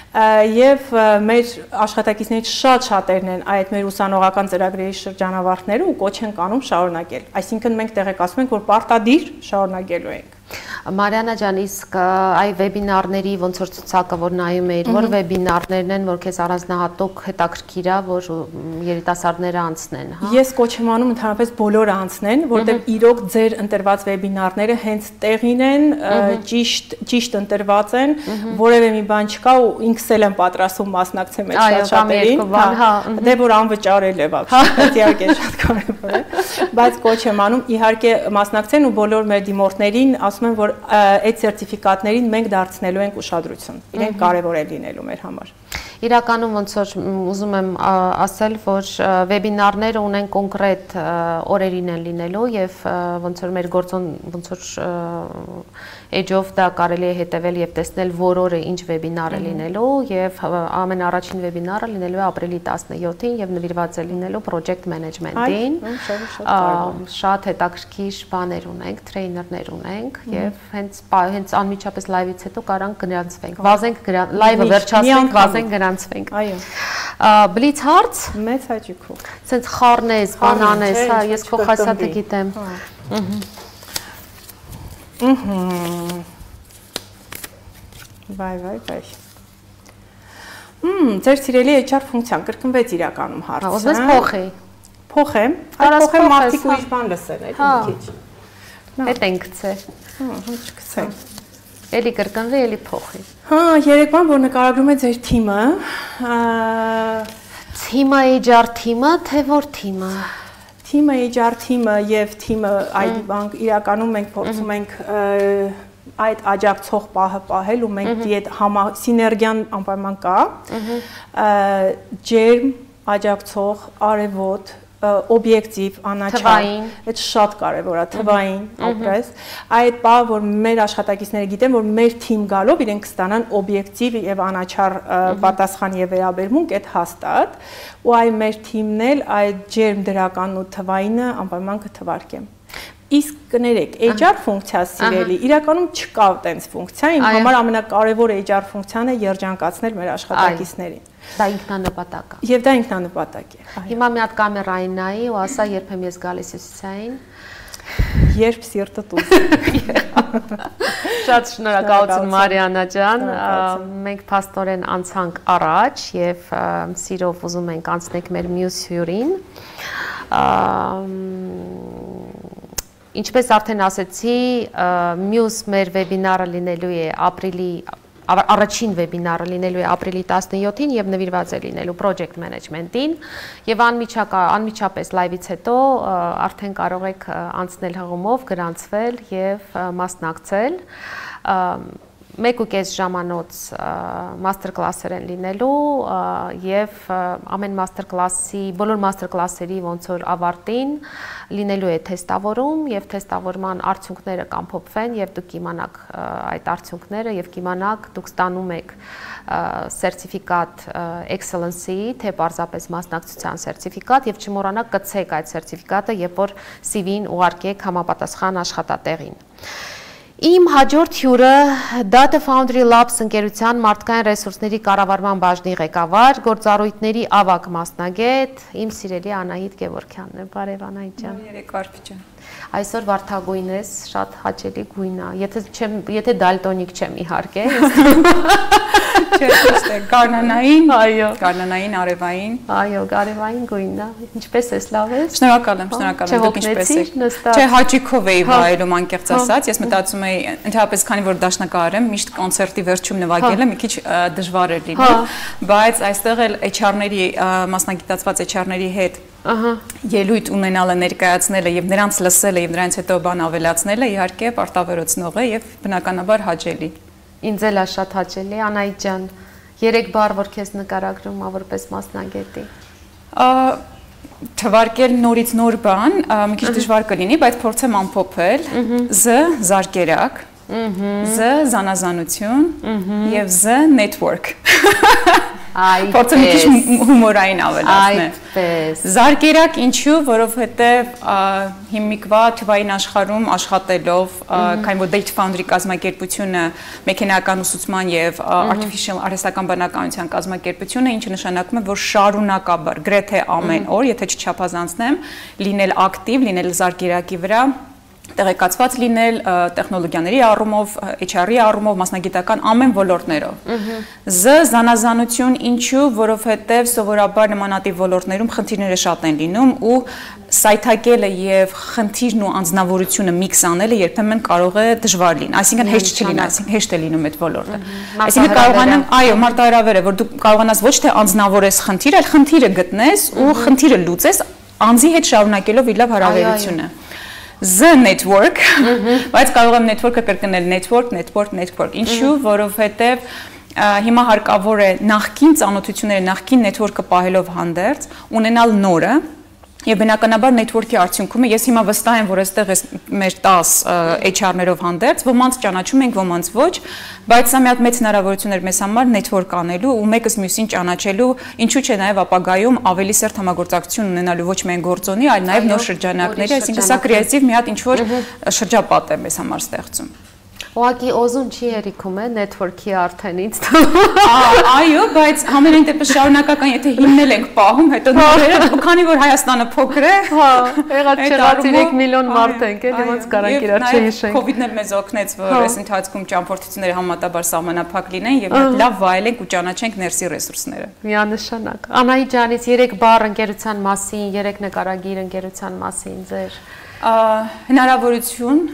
Եվ մեր աշխատակիցներից շատ շատերն են այդ մեր ուսանողական ծրագրերի շրջանավարտները ու կոչ են անում շարունակել։ Այսինքն մենք տեղեկացնում ենք, որ պարտադիր շարունակելու ենք։ Մարիանա ջան, իսկ այ վեբինարների ոնց որ ցուցակը որ նայում էիր, որ վեբինարներն են, որ քեզ առանձնահատուկ հետաքրքիր է, որ երիտասարդները անցնեն, հա։ Ես կոչ եմ անում ընդհանրապես բոլորը անցնեն, որտեղ իրոք ձեր ընտրված վեբինարները հենց տեղին են, ճիշտ ճիշտ ընտրված են, որևէ մի բան չկա ու ինքս էլ եմ պատրաստում մասնակցեմ այդ շատ շատերին, հա, դե որ անվճարել է вообще, իհարկե շատ կարևոր է, բայց կոչ եմ անում իհարկե մասնակցեն ու բոլոր մեր դիմորդներին ասում եմ, որ այդ սերտիֆիկատներին մենք դարձնելու ենք ուշադրություն։ Իրենք կարևոր է լինելու մեր համար։ Իրականում ոնց որ ուզում եմ ասել, որ վեբինարները ունեն կոնկրետ օրերին են լինելու եւ ոնց որ մեր գործոն ոնց որ edge-ով դա կարելի է հետևել եւ տեսնել որ օրը ինչ վեբինար է լինելու եւ ամենաառաջին վեբինարը լինելու է ապրիլի տասնյոթին եւ նվիրված է լինելու project management-ին։ Շատ հետաքրքիր բաներ ունենք, տրեյներներ ունենք եւ հենց հենց անմիջապես լայվից հետո կարանք գրանցվենք։ Վազենք լայվը վերջացնենք, վազենք գրանցվենք։ Այո։ Բլից հարց։ Մեծ հաճույքով։ Սենց խառնես, բանանես, հա, ես քո խասատը գիտեմ։ Ահա։ Վայ, վայ, վայ։ Մմ, ձեր սիրելի H R ֆունկցիան կրկնվեց իրականում հարցը։ Ուզում ես փոխի։ Փոխեմ։ Այդ փոխեմ մարդիկ ուրիշ բան լսեն, այդ մի քիչ։ Հետ ենք գցել։ Հա, հենց չգցեմ։ Էլի կրկնվի, էլի փոխի։ Հա, երեկվան որ նկարագրում է ձեր թիմը, թիմը H R թիմը, թե որ թիմը։ Թիմը H R թիմը եւ թիմը I D Bank իրականում մենք փորձում ենք այդ աջակցող պահը պահել ու մենք դի այդ սիներգիան անպայման կա։ Ջերմ աջակցող, արևոտ, օբյեկտիվ, անաչառ, այդ շատ կարևոր է, թվային, ապրես, այդ բանը, որ մեր աշխատակիցները գիտեն, որ մեր թիմ գալով իրենք կստանան օբյեկտիվ եւ անաչառ պատասխան եւ վերաբերմունք, այդ հաստատ, ու այ մեր թիմն էլ այդ ջերմ դրականն ու թվայինը անպայման կթվարկեմ։ Իսկ կներեք, H R ֆունկցիա սիրելի, իրականում չկա տենց ֆունկցիա, իմ համար ամենակարևոր H R ֆունկցիան է երջանկացնել մեր աշխատակիցներին։ Դա ինքնանպատակ է։ Եվ դա ինքնանպատակ է։ Հիմա մի հատ կամերային նայի ու ասա երբեմ ես գալիս ուսուցային։ Երբ սիրտը ուզի։ Շատ շնորհակալություն Մարիանա ջան։ Մենք փաստորեն անցանք առաջ եւ սիրով ուզում ենք անցնենք մեր մյուս հյուրին։ Ինչպես արդեն ասեցի, մյուս մեր վեբինարը լինելու է ապրիլի առաջին վեբինարը լինելու է ապրիլի տասնյոթին եւ նվիրված է լինելու project management-ին եւ անմիջապես լայվից հետո արդեն կարող եք անցնել հղումով, գրանցվել եւ մասնակցել։ մեկ ու կես ժամանոց մաստեր կլասեր են լինելու եւ ամեն մաստեր կլասի, բոլոր մաստեր կլասերի ոնց որ ավարտին լինելու է թեստավորում եւ թեստավորման արդյունքները կամփոփվեն եւ դուք կիմանաք այդ արդյունքները եւ կիմանաք դուք ստանում եք սերտիֆիկատ excellence-ի, թե պարզապես մասնակցության սերտիֆիկատ եւ չմոռանաք կցեք այդ սերտիֆիկատը, երբ որ C V-ին ուղարկեք համապատասխան աշխատատեղին։ Իմ հաջորդ հյուրը Data Foundry Labs ընկերության մարդկային ռեսուրսների կառավարման բաժնի ղեկավար, գործառույթների ավագ մասնագետ, իմ սիրելի Անահիտ Գևորգյանն է։ Բարև Անահիտ ջան։ Երեկարգ ջան։ Այսօր վարդագույն ես, շատ հաճելի գույն է։ Եթե չեմ, եթե դալտոնիկ չեմ իհարկե։ Չէ, ճիշտ է, գարնանային, այո, գարնանային, արևային։ Այո, արևային գույնն է։ Ինչպես ես, լավ ես։ Շնորհակալ եմ, շնորհակալ եմ, դուք ինչպես եք։ Չէ, հաճիկով էի վայելում անկեղծ ասած, ես մտածում էի, ընդհանրապես քանի որ դաշնակահար եմ, միշտ կոնցերտի վերջում նվագելը մի քիչ դժվար էր լինում, բայց այստեղ էլ H R-ների մասնագիտացված H R-ների հետ Ահա ելույթ ունենալը, ներկայացնելը եւ նրանց լսելը եւ նրանց հետո բան ավելացնելը իհարկե պարտավորեցնող է եւ բնականաբար հաճելի։ Ինձ էլ է շատ հաճելի, Անահիտ ջան, երեք բառ որ քեզ նկարագրում ա որպես մասնագետի։ Թվարկել նորից նոր բան, մի քիչ դժվար կլինի, բայց փորձեմ ամփոփել Z զարկերակ, Z զանազանություն եւ Z network։ Փորձեմ մի քիչ հումորային ավելացնել։ Այդպես։ Զարկերակ ինչու, որովհետև հիմիկվա թվային աշխարհում աշխատելով, քանի որ Data Foundry կազմակերպությունը մեքենայական ուսուցման եւ artificial արհեստական բանականության կազմակերպությունը, ինչը նշանակում է, որ շարունակաբար, գրեթե ամեն օր, եթե չչափազանցնեմ, լինել ակտիվ, լինել զարկերակի վրա տեղեկացված լինել տեխնոլոգիաների առումով, H R-ի առումով, մասնագիտական ամեն ոլորտներով։ Z զանազանություն ինչու, որովհետև սովորաբար նմանատիպ ոլորտներում խնդիրները շատ են լինում ու սայթակելը եւ խնդիրն ու անձնավորությունը միքս անելը երբեմն կարող է դժվար լինել, այսինքն հեշտ չլինի, այսինքն հեշտ է լինում այդ ոլորտը։ Այսինքն կարողանամ, այո, մարտահրավեր է, որ դու կարողանաս ոչ թե անձնավորես խնդիր, այլ խնդիրը գտնես ու խնդիրը լուծես անձի հետ շարունակելով իր լավ հարաբերությունը։ Z network, բայց կարող եմ network-ը կրկնել network, network, network։ Ինչու, որովհետև հիմա հարկավոր է նախքին ծանոթությունները, նախքին network-ը պահելով հանդերձ, ունենալ նորը, եւ բնականաբար network-ի արդյունքում ես հիմա վստահ եմ, որ այստեղ է մեր տաս H R-ներով հանդերձ, ոմանց ճանաչում ենք, ոմանց ոչ, բայց սա մի հատ մեծ հնարավորություն էր մեզ համար network անելու ու մեկս մյուսին ճանաչելու, ինչու՞ չէ նաեւ ապագայում ավելի սերտ համագործակցություն ունենալու ոչ միայն գործոնի, այլ նաեւ նոր շրջանակների, այսինքն սա կրեատիվ մի հատ ինչ որ շրջապատ է մեզ համար ստեղծում։ Ուղղակի օզուն չի հերիքում է network-ի արդենից։ Այո, բայց համենայն դեպս շարունակական, եթե հիմնել ենք պահում, հետո նորերը, քանի որ Հայաստանը փոքր է, հա, եղած չեղած երեք միլիոն մարդ ենք, էլի ոնց կարանք իրար չհիշենք։ Covid-ն էլ մեզ օգնեց, որ այս ընթացքում ճամփորդությունները համատաբար սահմանափակ լինեն եւ լավ վայելենք ու ճանաչենք ներսի ռեսուրսները։ Միանշանակ։ Անահիտ ջանից երեք բառ ընկերության մասին, երեք նկարագիր ընկերության մասին ձեր։ Հնարավորություն,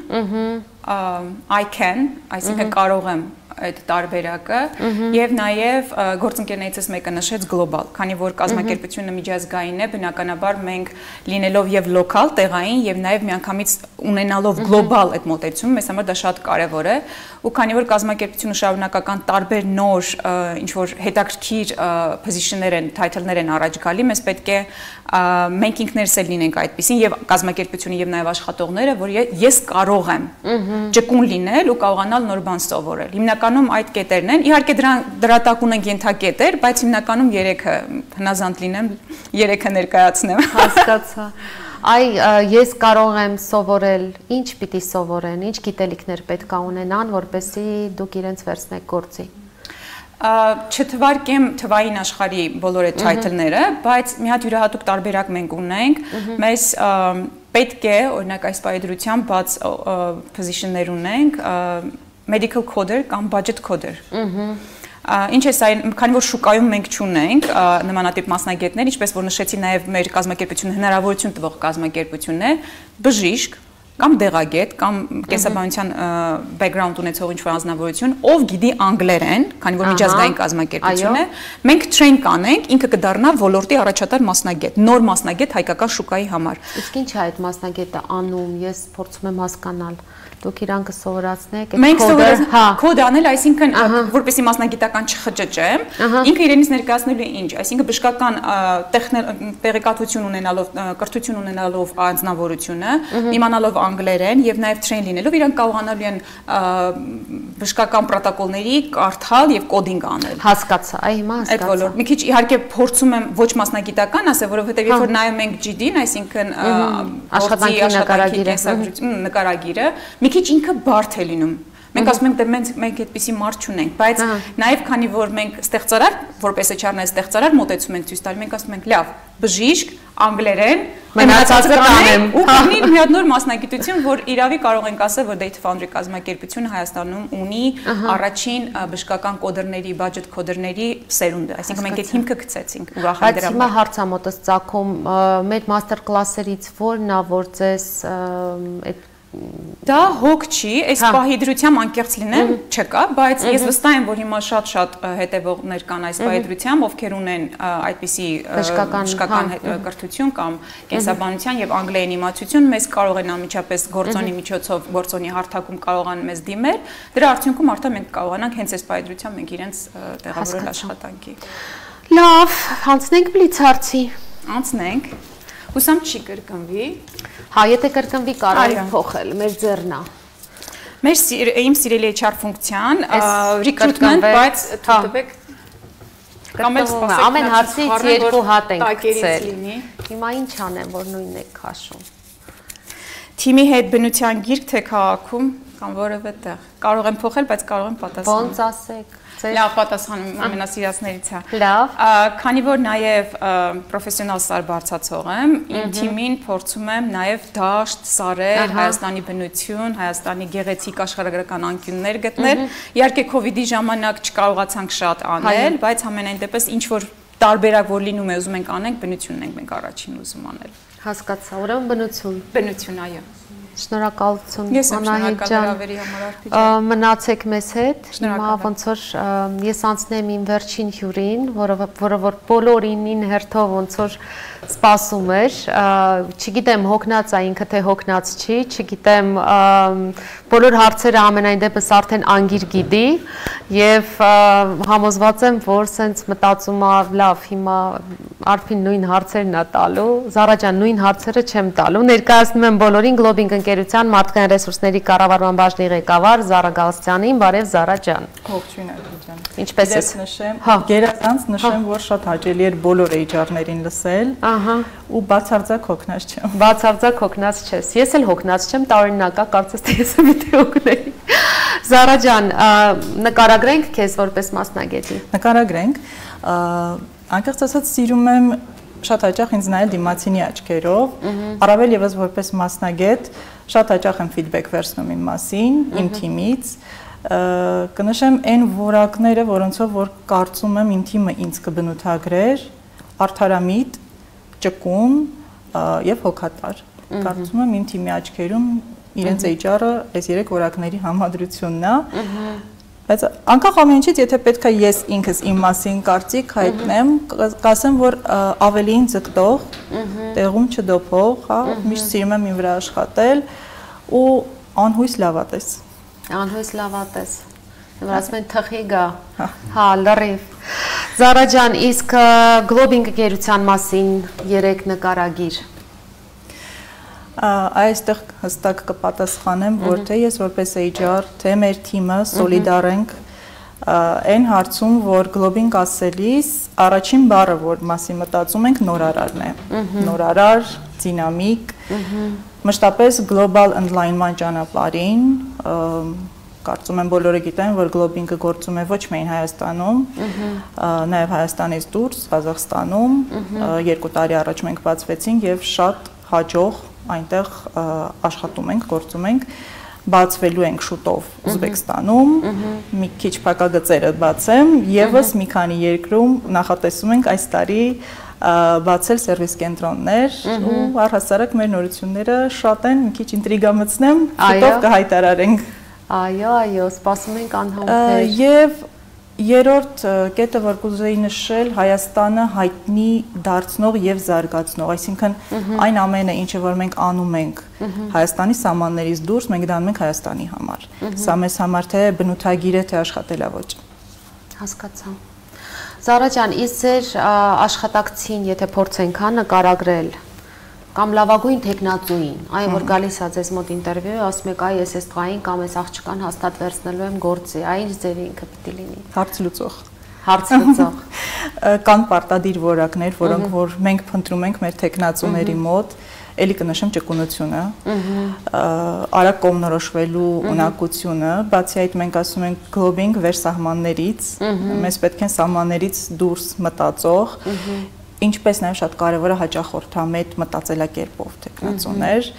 I can, այսինքն կարող եմ այդ տարբերակը եւ նաեւ գործընկերներիցս մեկը նշեց գլոբալ, քանի որ կազմակերպությունը միջազգային է, բնականաբար մենք լինելով եւ լոկալ, տեղային եւ նաեւ միանգամից ունենալով գլոբալ այդ մոտեցում, մեզ համար դա շատ կարեւոր է, ու քանի որ կազմակերպությունը շարունակական տարբեր նոր ինչ որ հետաքրքիր position-ներ են, title-ներ են առաջ գալի, մեզ պետք է մենք ինքներս էլ լինենք այդպեսին եւ կազմակերպությունը եւ նաեւ աշխատողները, որ ես կարող եմ ճկուն լինել ու կարողանալ նոր բան սովորել։ Հիմնականում այդ կետերն են, իհարկե դրա տակ ունենք ենթակետեր, բայց հիմնականում երեքը հնազանդ լինեմ, երեքը ներկայացնեմ։ Հասկացա։ Այ ես կարող եմ սովորել, ինչ պիտի սովորեն, ինչ գիտելիքներ պետք է ունենան, որպեսզի դուք իրենց վերցնեք գործի։ Չթվարկեմ թվային աշխարհի բոլոր այդ title-ները, բայց մի հատ յուրահատուկ տարբերակ մենք ունենք, մեզ պետք է, օրինակ այս պայդրությամբ բաց position-ներ ունենք, medical coder կամ budget coder։ Ինչ է սա, քանի որ շուկայում մենք չունենք նմանատիպ մասնագետներ, ինչպես որ նշեցի նաև մեր կազմակերպությունը հնարավորություն տվող կազմակերպությունն է, բժիշկ կամ դեղագետ կամ կենսաբանության background ունեցող ինչ-որ անձնավորություն, ով գիտի անգլերեն, քանի որ միջազգային կազմակերպություն է, մենք train կանենք, ինքը կդառնա ոլորտի առաջատար մասնագետ, նոր մասնագետ հայկական շուկայի համար։ Իսկ ինչ է այդ մասնագետը անում, ես փորձում եմ հասկանալ։ Դուք իրան կսովորացնեք, մենք սովորացնենք կոդ անել, այսինքն որպեսզի մասնագիտական չխճճեմ, ինքը իրենից ներկայացնելու է ինչ, այսինքն բժշկական տեղեկատվություն ունենալով, կրթություն ունենալով անձնավորությունը, իմանալով անգլերեն եւ նաեւ train լինելով իրանք կարողանալու են բժշկական պրոտոկոլների կարդալ եւ կոդինգ անել։ Հասկացա, այ հիմա հասկացա։ Այդ ոլորտ։ Մի քիչ իհարկե փորձում եմ ոչ մասնագիտական ասել, որովհետեւ երբ որ նայում ենք G D-ն, այսինքն աշխատանքի նկարագիրը, նկարագիրը մի քիչ ինքը բարդ է լինում։ Մենք ասում ենք դե մենք մենք այդպիսի մարդ չունենք, բայց նաև քանի որ մենք ստեղծարար, որպես H R-ներ ստեղծարար մոտեցում ենք ցույց տալու, մենք ասում ենք լավ, բժիշկ, անգլերեն, մնացածը կանեմ։ Ու կնի մի հատ նոր մասնագիտություն, որ իրավի կարող ենք ասել, որ Data Foundry կազմակերպությունը Հայաստանում ունի առաջին բժշկական կոդերների, budget կոդերների սերունդը, այսինքն մենք այդ հիմքը գցեցինք ուրախ դրա։ Բայց հիմա հարցամոտս ցակում մեր մաստեր կլասերից որն է, որ ձեզ այդ Դա հոգ չի, այս պահի դրությամբ անկեղծ լինեմ չկա, բայց ես վստահ եմ, որ հիմա շատ-շատ հետևողներ կան այս պահի դրությամբ, ովքեր ունեն այդպիսի բժշկական կրթություն կամ կենսաբանության եւ անգլերեն իմացություն, մեզ կարող են անմիջապես գործոնի միջոցով, գործոնի հարթակում կարողան մեզ դիմել, դրա արդյունքում արդեն մենք կարողանանք հենց այս պահի դրությամբ մենք իրենց տեղավորել աշխատանքի։ Լավ, անցնենք բլիցարցի։ Անցնենք։ Հուսամ չի կրկնվի։ Հա, եթե կրկնվի կարող եք փոխել, մեր ձեռն է։ Մեր իմ սիրելի H R ֆունկցիան, recruitment, բայց թույլտվեք կամ էլ սպասեք։ Ամեն հարցից երկու հատ ենք գցել։ Հիմա ինչ անեմ, որ նույնն եք քաշում։ Թիմի հետ բնության գիրք թե քաղաքում կամ որևէ տեղ։ Կարող եմ փոխել, բայց կարող եմ պատասխանել։ Ոնց ասեք։ Լավ պատասխանում ամենասիրածներից է։ Լավ։ Քանի որ նաև պրոֆեսիոնալ սարբարձացող եմ, իմ թիմին փորձում եմ նաև դաշտ, սարեր, Հայաստանի բնություն, Հայաստանի գեղեցիկ աշխարհագրական անկյուններ գտնել։ Իհարկե COVID-ի ժամանակ չկարողացանք շատ անել, բայց համենայն դեպս ինչ որ տարբերակ որ լինում է ուզում ենք անենք, բնությունն ենք մենք առաջին ուզում անել։ Հասկացա, ուրեմն բնություն։ Բնություն, այո։ Շնորհակալություն Անահիտ ջան։ Մնացեք մեզ հետ։ Հիմա ոնց որ ես անցնեմ իմ վերջին հյուրին, որը որը որ բոլորին հերթով ոնց որ սպասում էր, չգիտեմ հոգնած է ինքը թե հոգնած չի, չգիտեմ բոլոր հարցերը ամենայն դեպս արդեն անգիր գիտի եւ համոզված եմ, որ սենց մտածում է լավ, հիմա Արփին նույն հարցերն է տալու, Զարա ջան նույն հարցերը չեմ տալու, ներկայացնում եմ բոլորին Globing ընկերության մարդկային ռեսուրսների կառավարման բաժնի ղեկավար Զարա Գալստյանին, բարև Զարա ջան։ Ողջույն Արփի ջան։ Ինչպես ես նշեմ, գերազանց նշեմ, որ շատ հաճելի էր բոլոր H R-ներին լսել։ Ահա։ Ու բացարձակ հոգնած չեմ։ Բացարձակ հոգնած չես։ Ես էլ հոգնած չեմ, տարօրինակ է, կարծես թե ես եմ դե հոգնեի։ Զարա ջան, նկարագրենք քեզ որպես մասնագետի։ Նկարագրենք։ Անկեղծ ասած սիրում եմ շատ հաճախ ինձ նայել դիմացինի աչքերով, առավել եւս որպես մասնագետ, շատ հաճախ եմ ֆիդբեք վերցնում իմ մասին, իմ թիմից։ Կնշեմ այն որակները, որոնցով որ կարծում եմ իմ թիմը ինձ կբնութագրեր, արդարամիտ, ճկուն եւ հոգատար։ Կարծում եմ իմ թիմի աչքերում իրենց H R-ը այս երեք որակների համադրությունն է։ Բայց անկախ ամեն ինչից, եթե պետք է ես ինքս իմ մասին կարծիք հայտնեմ, կասեմ, որ ավելին ձգտող, տեղում չդոփող, հա, միշտ սիրում եմ իմ վրա աշխատել ու անհույս լավատես։ Անհույս լավատես։ Դեռ ասում են թխի գա։ Հա, լրիվ։ Զարա ջան, իսկ Globing ընկերության մասին երեք նկարագիր։ Այստեղ հստակ կպատասխանեմ, որ թե ես որպես H R, թե մեր թիմը սոլիդար ենք այն հարցում, որ Globing ասելիս առաջին բառը, որ մասին մտածում ենք, նորարարն է։ Նորարար, դինամիկ, մշտապես global ընդլայնման ճանապարհին, կարծում եմ բոլորը գիտեն, որ Globing-ը գործում է ոչ միայն Հայաստանում, նաև Հայաստանից դուրս, Ղազախստանում, երկու տարի առաջ մենք բացվեցինք եւ շատ հաջող այնտեղ աշխատում ենք, գործում ենք, բացվելու ենք շուտով Ուզբեկստանում, մի քիչ փակագծերը բացեմ, եւս մի քանի երկրում նախատեսում ենք այս տարի բացել սերվիս կենտրոններ ու առհասարակ մեր նորությունները շատ են, մի քիչ ինտրիգա մտցնեմ, շուտով կհայտարարենք։ Այո, այո, սպասում ենք անհամբեր։ Եվ Երրորդ կետը, որ կուզեի նշել, Հայաստանը հայտնի դարձնող եւ զարգացնող, այսինքն այն ամենը, ինչը որ մենք անում ենք Հայաստանի սահմաններից դուրս, մենք դա անում ենք Հայաստանի համար։ Սա մեզ համար թե բնութագիր է, թե աշխատելավոճ։ Հասկացա։ Զարա ջան, իսկ ձեր աշխատակցին, եթե փորձենք հա նկարագրել կամ լավագույն տեխնացուին, այն որ գալիս է ձեզ մոտ ինտերվյու, ասում եք, այ ես այս տղային կամ այս աղջկան հաստատ վերցնելու եմ գործի, այ ինչ ձեր ինքը պիտի լինի։ Հարց լուծող։ Հարց լուծող։ Կան պարտադիր որակներ, որոնք որ մենք փնտրում ենք մեր տեխնացուների մոտ, էլի կնշեմ ճկունությունը, արագ կողմնորոշվելու ունակությունը, բացի այդ մենք ասում ենք գլոբինգ վեր սահմաններից, մեզ պետք են սահմաններից դուրս մտածող, ինչպես նաև շատ կարևոր է հաճախորդամետ մտածելակերպով տեխնացուներ,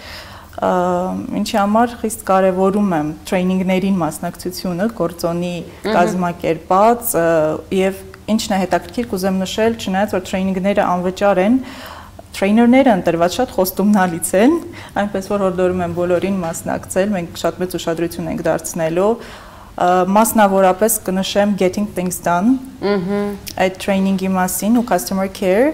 ինչի համար խիստ կարևորում եմ տրեյնինգներին մասնակցությունը, գործոնի կազմակերպած եւ ինչն է հետաքրքիր կուզեմ նշել, չնայած որ տրեյնինգները անվճար են, տրեյներները ընտրված շատ խոստումնալից են, այնպես որ հորդորում եմ բոլորին մասնակցել, մենք շատ մեծ ուշադրություն ենք դարձնելու, մասնավորապես կնշեմ Getting Things Done, այդ տրեյնինգի մասին ու Customer Care,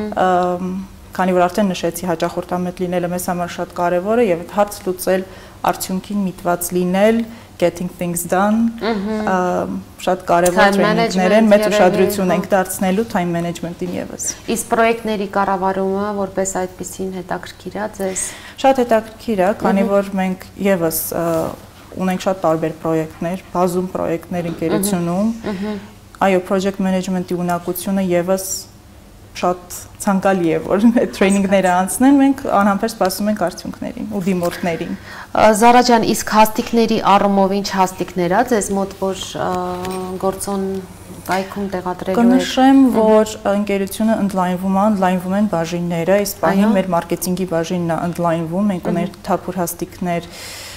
քանի որ արդեն նշեցի հաճախորդամետ լինելը մեզ համար շատ կարևոր է եւ այդ հարց լուծել արդյունքին միտված լինել, Getting Things Done, շատ կարևոր տրեյնինգներ են, մեծ ուշադրություն ենք դարձնելու time management-ին եւս։ Իսկ պրոյեկտների կառավարումը որպես այդպեսին հետաքրքիր է ձեզ։ Շատ հետաքրքիր է, քանի որ մենք եւս ունենք շատ տարբեր պրոյեկտներ, բազում պրոյեկտներ ընկերությունում։ Այո, project management-ի ունակությունը եւս շատ ցանկալի է, որ այդ տրեյնինգները անցնեն, մենք անհամբեր սպասում ենք արդյունքներին ու դիմորդներին։ Զարա ջան, իսկ հաստիկների առումով ինչ հաստիկներ է ձեզ մոտ, որ գործոն կայքում տեղադրելու եք։ Կնշեմ, որ ընկերությունը ընդլայնվում է, ընդլայնվում են բաժինները, իսկ պահին մեր մարքեթինգի բաժինն է ընդլայնվում, մենք ունենք թափուր հաստիկներ,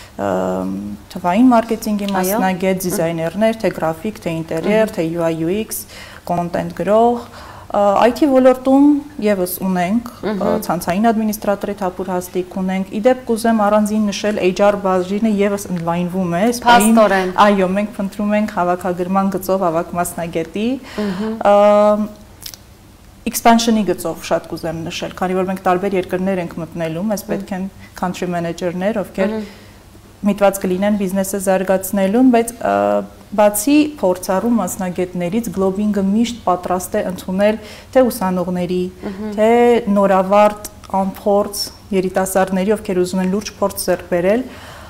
թվային մարքեթինգի մասնագետ, դիզայներներ, թե գրաֆիկ, թե ինտերիեր, թե յու այ յու էքս, կոնտենտ գրող, այ թի ոլորտում եւս ունենք, ցանցային ադմինիստրատորի թափուր հաստիկ ունենք, իդեպ կուզեմ առանձին նշել էյչ ար բաժինը եւս ընդլայնվում է, Փաստորեն։ Այո, մենք փնտրում ենք հավաքագրման գծով ավակ մասնագետի, expansion-ի գծով շատ կուզեմ նշել, քանի որ մենք տարբեր երկրներ ենք մտնելու, մեզ պետք են country manager-ներ, ովքեր միտված կլինեն բիզնեսը զարգացնելուն, բայց բացի փորձառու մասնագետներից գլոբինգը միշտ պատրաստ է ընդունել թե ուսանողների, թե նորավարտ անփորձ երիտասարդների, ովքեր ուզում են լուրջ փորձ ձեռք բերել,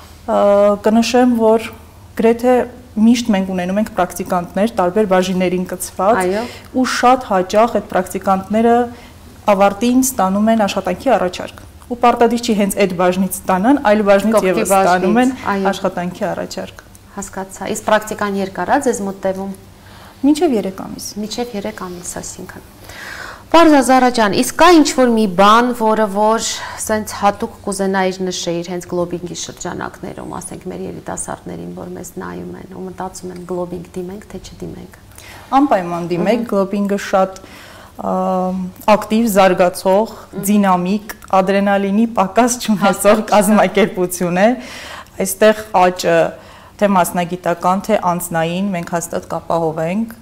կնշեմ, որ գրեթե միշտ մենք ունենում ենք պրակտիկանտներ տարբեր բաժիններին կցված ու շատ հաճախ այդ պրակտիկանտները ավարտին ստանում են աշխատանքի առաջարկ ու պարտադիր չի հենց այդ բաժնից ստանան, այլ բաժնից եւս ստանում են աշխատանքի առաջարկ։ Հասկացա։ Իսկ պրակտիկան երկար է ձեզ մոտ տևում։ Մինչև երեք ամիս։ Մինչև երեք ամիս, այսինքն։ Պարզ Զարա ջան, իսկ կա ինչ-որ մի բան, որը որ սենց հատուկ կուզենայիր նշեիր հենց գլոբինգի շրջանակներում, ասենք մեր երիտասարդներին, որ մեզ նայում են ու մտածում են գլոբինգ դիմենք, թե չդիմենք։ Անպայման դիմենք, գլոբինգը շատ ակտիվ, զարգացող, դինամիկ, ադրենալինի պակաս չունեցող կազմակերպություն է։ Այստեղ աճը թե մասնագիտական, թե անձնային մենք հաստատ կապահովենք։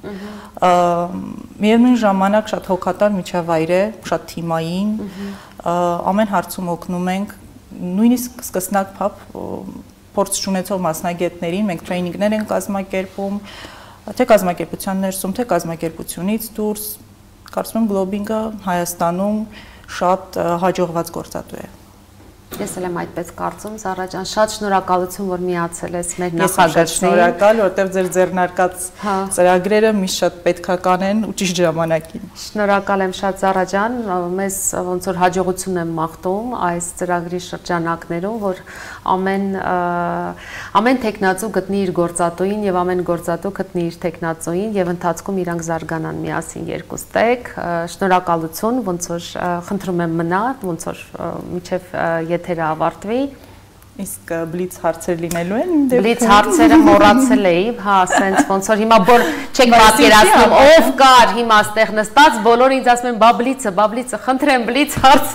Միևնույն ժամանակ շատ հոգատար միջավայր է, շատ թիմային, ամեն հարցում օգնում ենք, նույնիսկ սկսնակ փափ փորձ չունեցող մասնագետներին մենք տրեյնինգներ ենք կազմակերպում, թե կազմակերպության ներսում, թե կազմակերպությունից դուրս։ Կարծում եմ գլոբինգը Հայաստանում շատ հաջողված գործատու է։ Ես էլ եմ այդպես կարծում, Զարա ջան, շատ շնորհակալություն, որ միացել ես մեր նախագծին։ Ես շնորհակալ, որտեղ ձեր ձեռնարկած ծրագրերը միշտ շատ պետքական են ու ճիշտ ժամանակին։ Շնորհակալ եմ շատ Զարա ջան, մեզ ոնց որ հաջողություն եմ մաղթում այս ծրագրի շրջանակներում, որ ամեն ամեն տեխնացու գտնի իր գործատուին եւ ամեն գործատու գտնի իր տեխնացուին եւ ընթացքում իրանք զարգանան միասին երկուստեք։ Շնորհակալություն, ոնց որ խնդրում եմ մնա, ոնց որ միջև եթերը ավարտվի։ Իսկ բլից հարցեր լինելու են։ Բլից հարցերը մոռացել էի, հա, ասենց ոնց որ հիմա բոլ չեք պատկերացնում, ով կար հիմա այստեղ նստած, բոլորը ինձ ասում են՝ «Բա բլիցը, բա բլիցը, խնդրեմ բլից հարց»։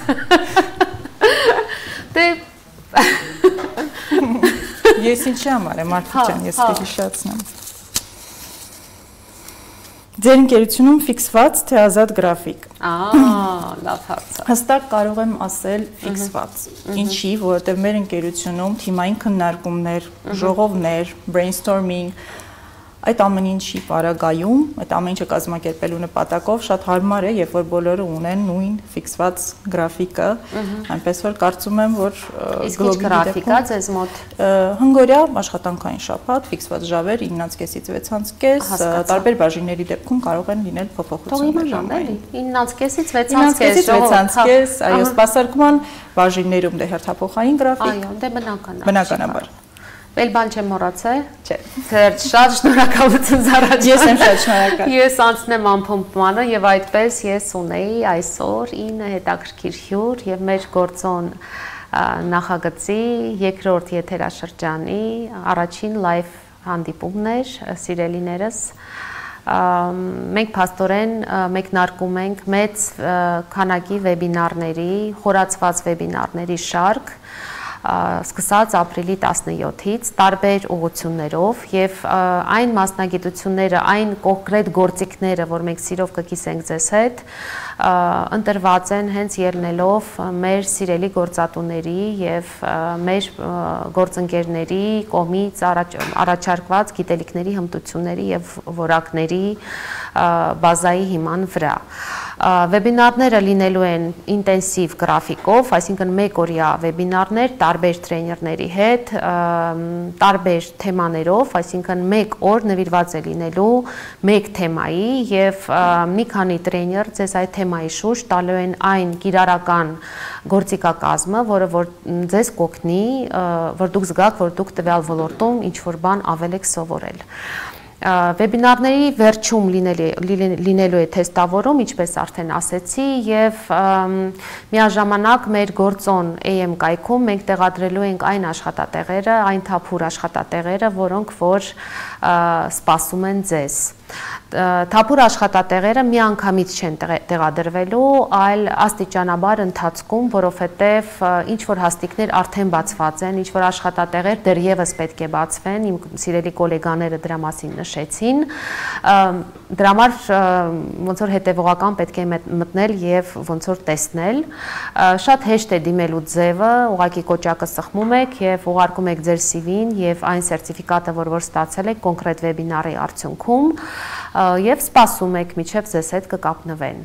Դե Ես ինչի համար եմ, Մարտի ջան, ես կհիշեցնեմ։ Ձեր ընկերությունում ֆիքսված թե ազատ գրաֆիկ։ Ահա, լավ հարց է։ Հստակ կարող եմ ասել ֆիքսված։ Ինչի, որովհետև մեր ընկերությունում թիմային քննարկումներ, ժողովներ, brainstorming, այդ ամեն ինչի պարագայում, այդ ամեն ինչը կազմակերպելու նպատակով շատ հարմար է, երբ որ բոլորը ունեն նույն ֆիքսված գրաֆիկը, այնպես որ կարծում եմ, որ գլոբալ գրաֆիկա ձեզ մոտ հնգորյա աշխատանքային շաբաթ, ֆիքսված ժավեր իննից կեսից վեցից կես, տարբեր բաժինների դեպքում կարող են լինել փոփոխություններ ժամային։ իննից կեսից վեցից կես, վեցից կես, այո, սպասարկման բաժիններում դե հերթափոխային գրաֆիկ։ Այո, դե բնական է։ Բնականաբար։ Ել բան չեմ մոռացել։ Չէ։ Ձեր շատ շնորհակալություն Զարաջան։ Ես եմ շատ շնորհակալ։ Ես անցնեմ ամփոփմանը եւ այդպես ես ունեի այսօր ինը հետաքրքիր հյուր եւ մեր գործոն նախագծի երկրորդ եթերաշրջանի առաջին լայվ հանդիպումն էր, սիրելիներս։ Մենք փաստորեն մեկնարկում ենք մեծ քանակի վեբինարների, խորացված վեբինարների շարք, սկսած ապրիլի տասնյոթից տարբեր ուղղություններով եւ այն մասնագիտությունները, այն կոնկրետ գործիքները, որ մենք սիրով կկիսենք ձեզ հետ, ընտրված են հենց ելնելով մեր սիրելի գործատուների եւ մեր գործընկերների կողմից առաջարկված գիտելիքների հմտությունների եւ որակների բազայի հիման վրա։ Վեբինարները լինելու են ինտենսիվ գրաֆիկով, այսինքն մեկ օրյա վեբինարներ տարբեր տրեյներների հետ, տարբեր թեմաներով, այսինքն մեկ օր նվիրված է լինելու մեկ թեմայի եւ մի քանի տրեյներ ձեզ այդ թեմայի շուրջ տալու են այն կիրառական գործիքակազմը, որը որ ձեզ կօգնի, որ դուք զգաք, որ դուք տվյալ ոլորտում ինչ որ բան ավել եք սովորել։ Վեբինարների վերջում լինելու է թեստավորում, ինչպես արդեն ասեցի, եւ միաժամանակ մեր գործոն A M կայքում մենք տեղադրելու ենք այն աշխատատեղերը, այն թափուր աշխատատեղերը, որոնք որ սպասում են ձեզ։ Թափուր աշխատատեղերը միանգամից չեն տեղադրվելու, այլ աստիճանաբար ընթացքում, որովհետև ինչ որ հաստիկներ արդեն բացված են, ինչ որ աշխատատեղեր դեռևս պետք է բացվեն, իմ սիրելի գոլեգաները դրա մասին նշեցին, դրա համար ոնց որ հետևողական պետք է մտնել եւ ոնց որ տեսնել, շատ հեշտ է դիմելու ձևը, ուղղակի կոճակը սխմում եք եւ ուղարկում եք ձեր C V-ին եւ այն սերտիֆիկատը, որ որ ստացել եք կոնկրետ վեբինարի արդյունքում եւ սպասում եք մինչեւ ձեզ հետ կկապնվեն։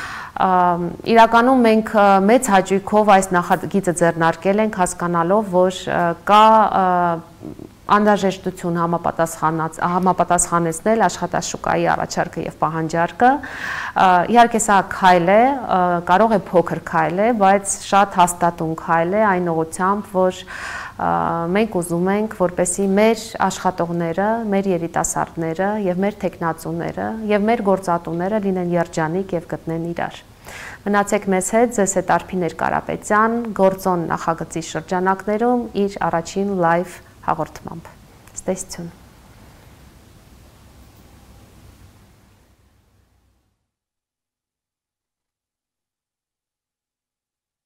Իրականում մենք մեծ հաճույքով այս նախագիծը ձեռնարկել ենք հասկանալով, որ կա անհրաժեշտություն համապատասխանեցնել աշխատաշուկայի առաջարկը եւ պահանջարկը։ Իհարկե սա քայլ է, կարող է փոքր քայլ է, բայց շատ հաստատուն քայլ է այն ուղղությամբ, որ մենք ուզում ենք, որպեսզի մեր աշխատողները, մեր երիտասարդները եւ մեր տեխնացուները եւ մեր գործատուները լինեն երջանիկ եւ գտնեն իրար։ Մնացեք մեզ հետ, ձեզ հետ Արփինե Կարապետյան, գործոն նախագծի շրջանակներում իր առաջին լայվ հաղորդմամբ։ Ստեսություն։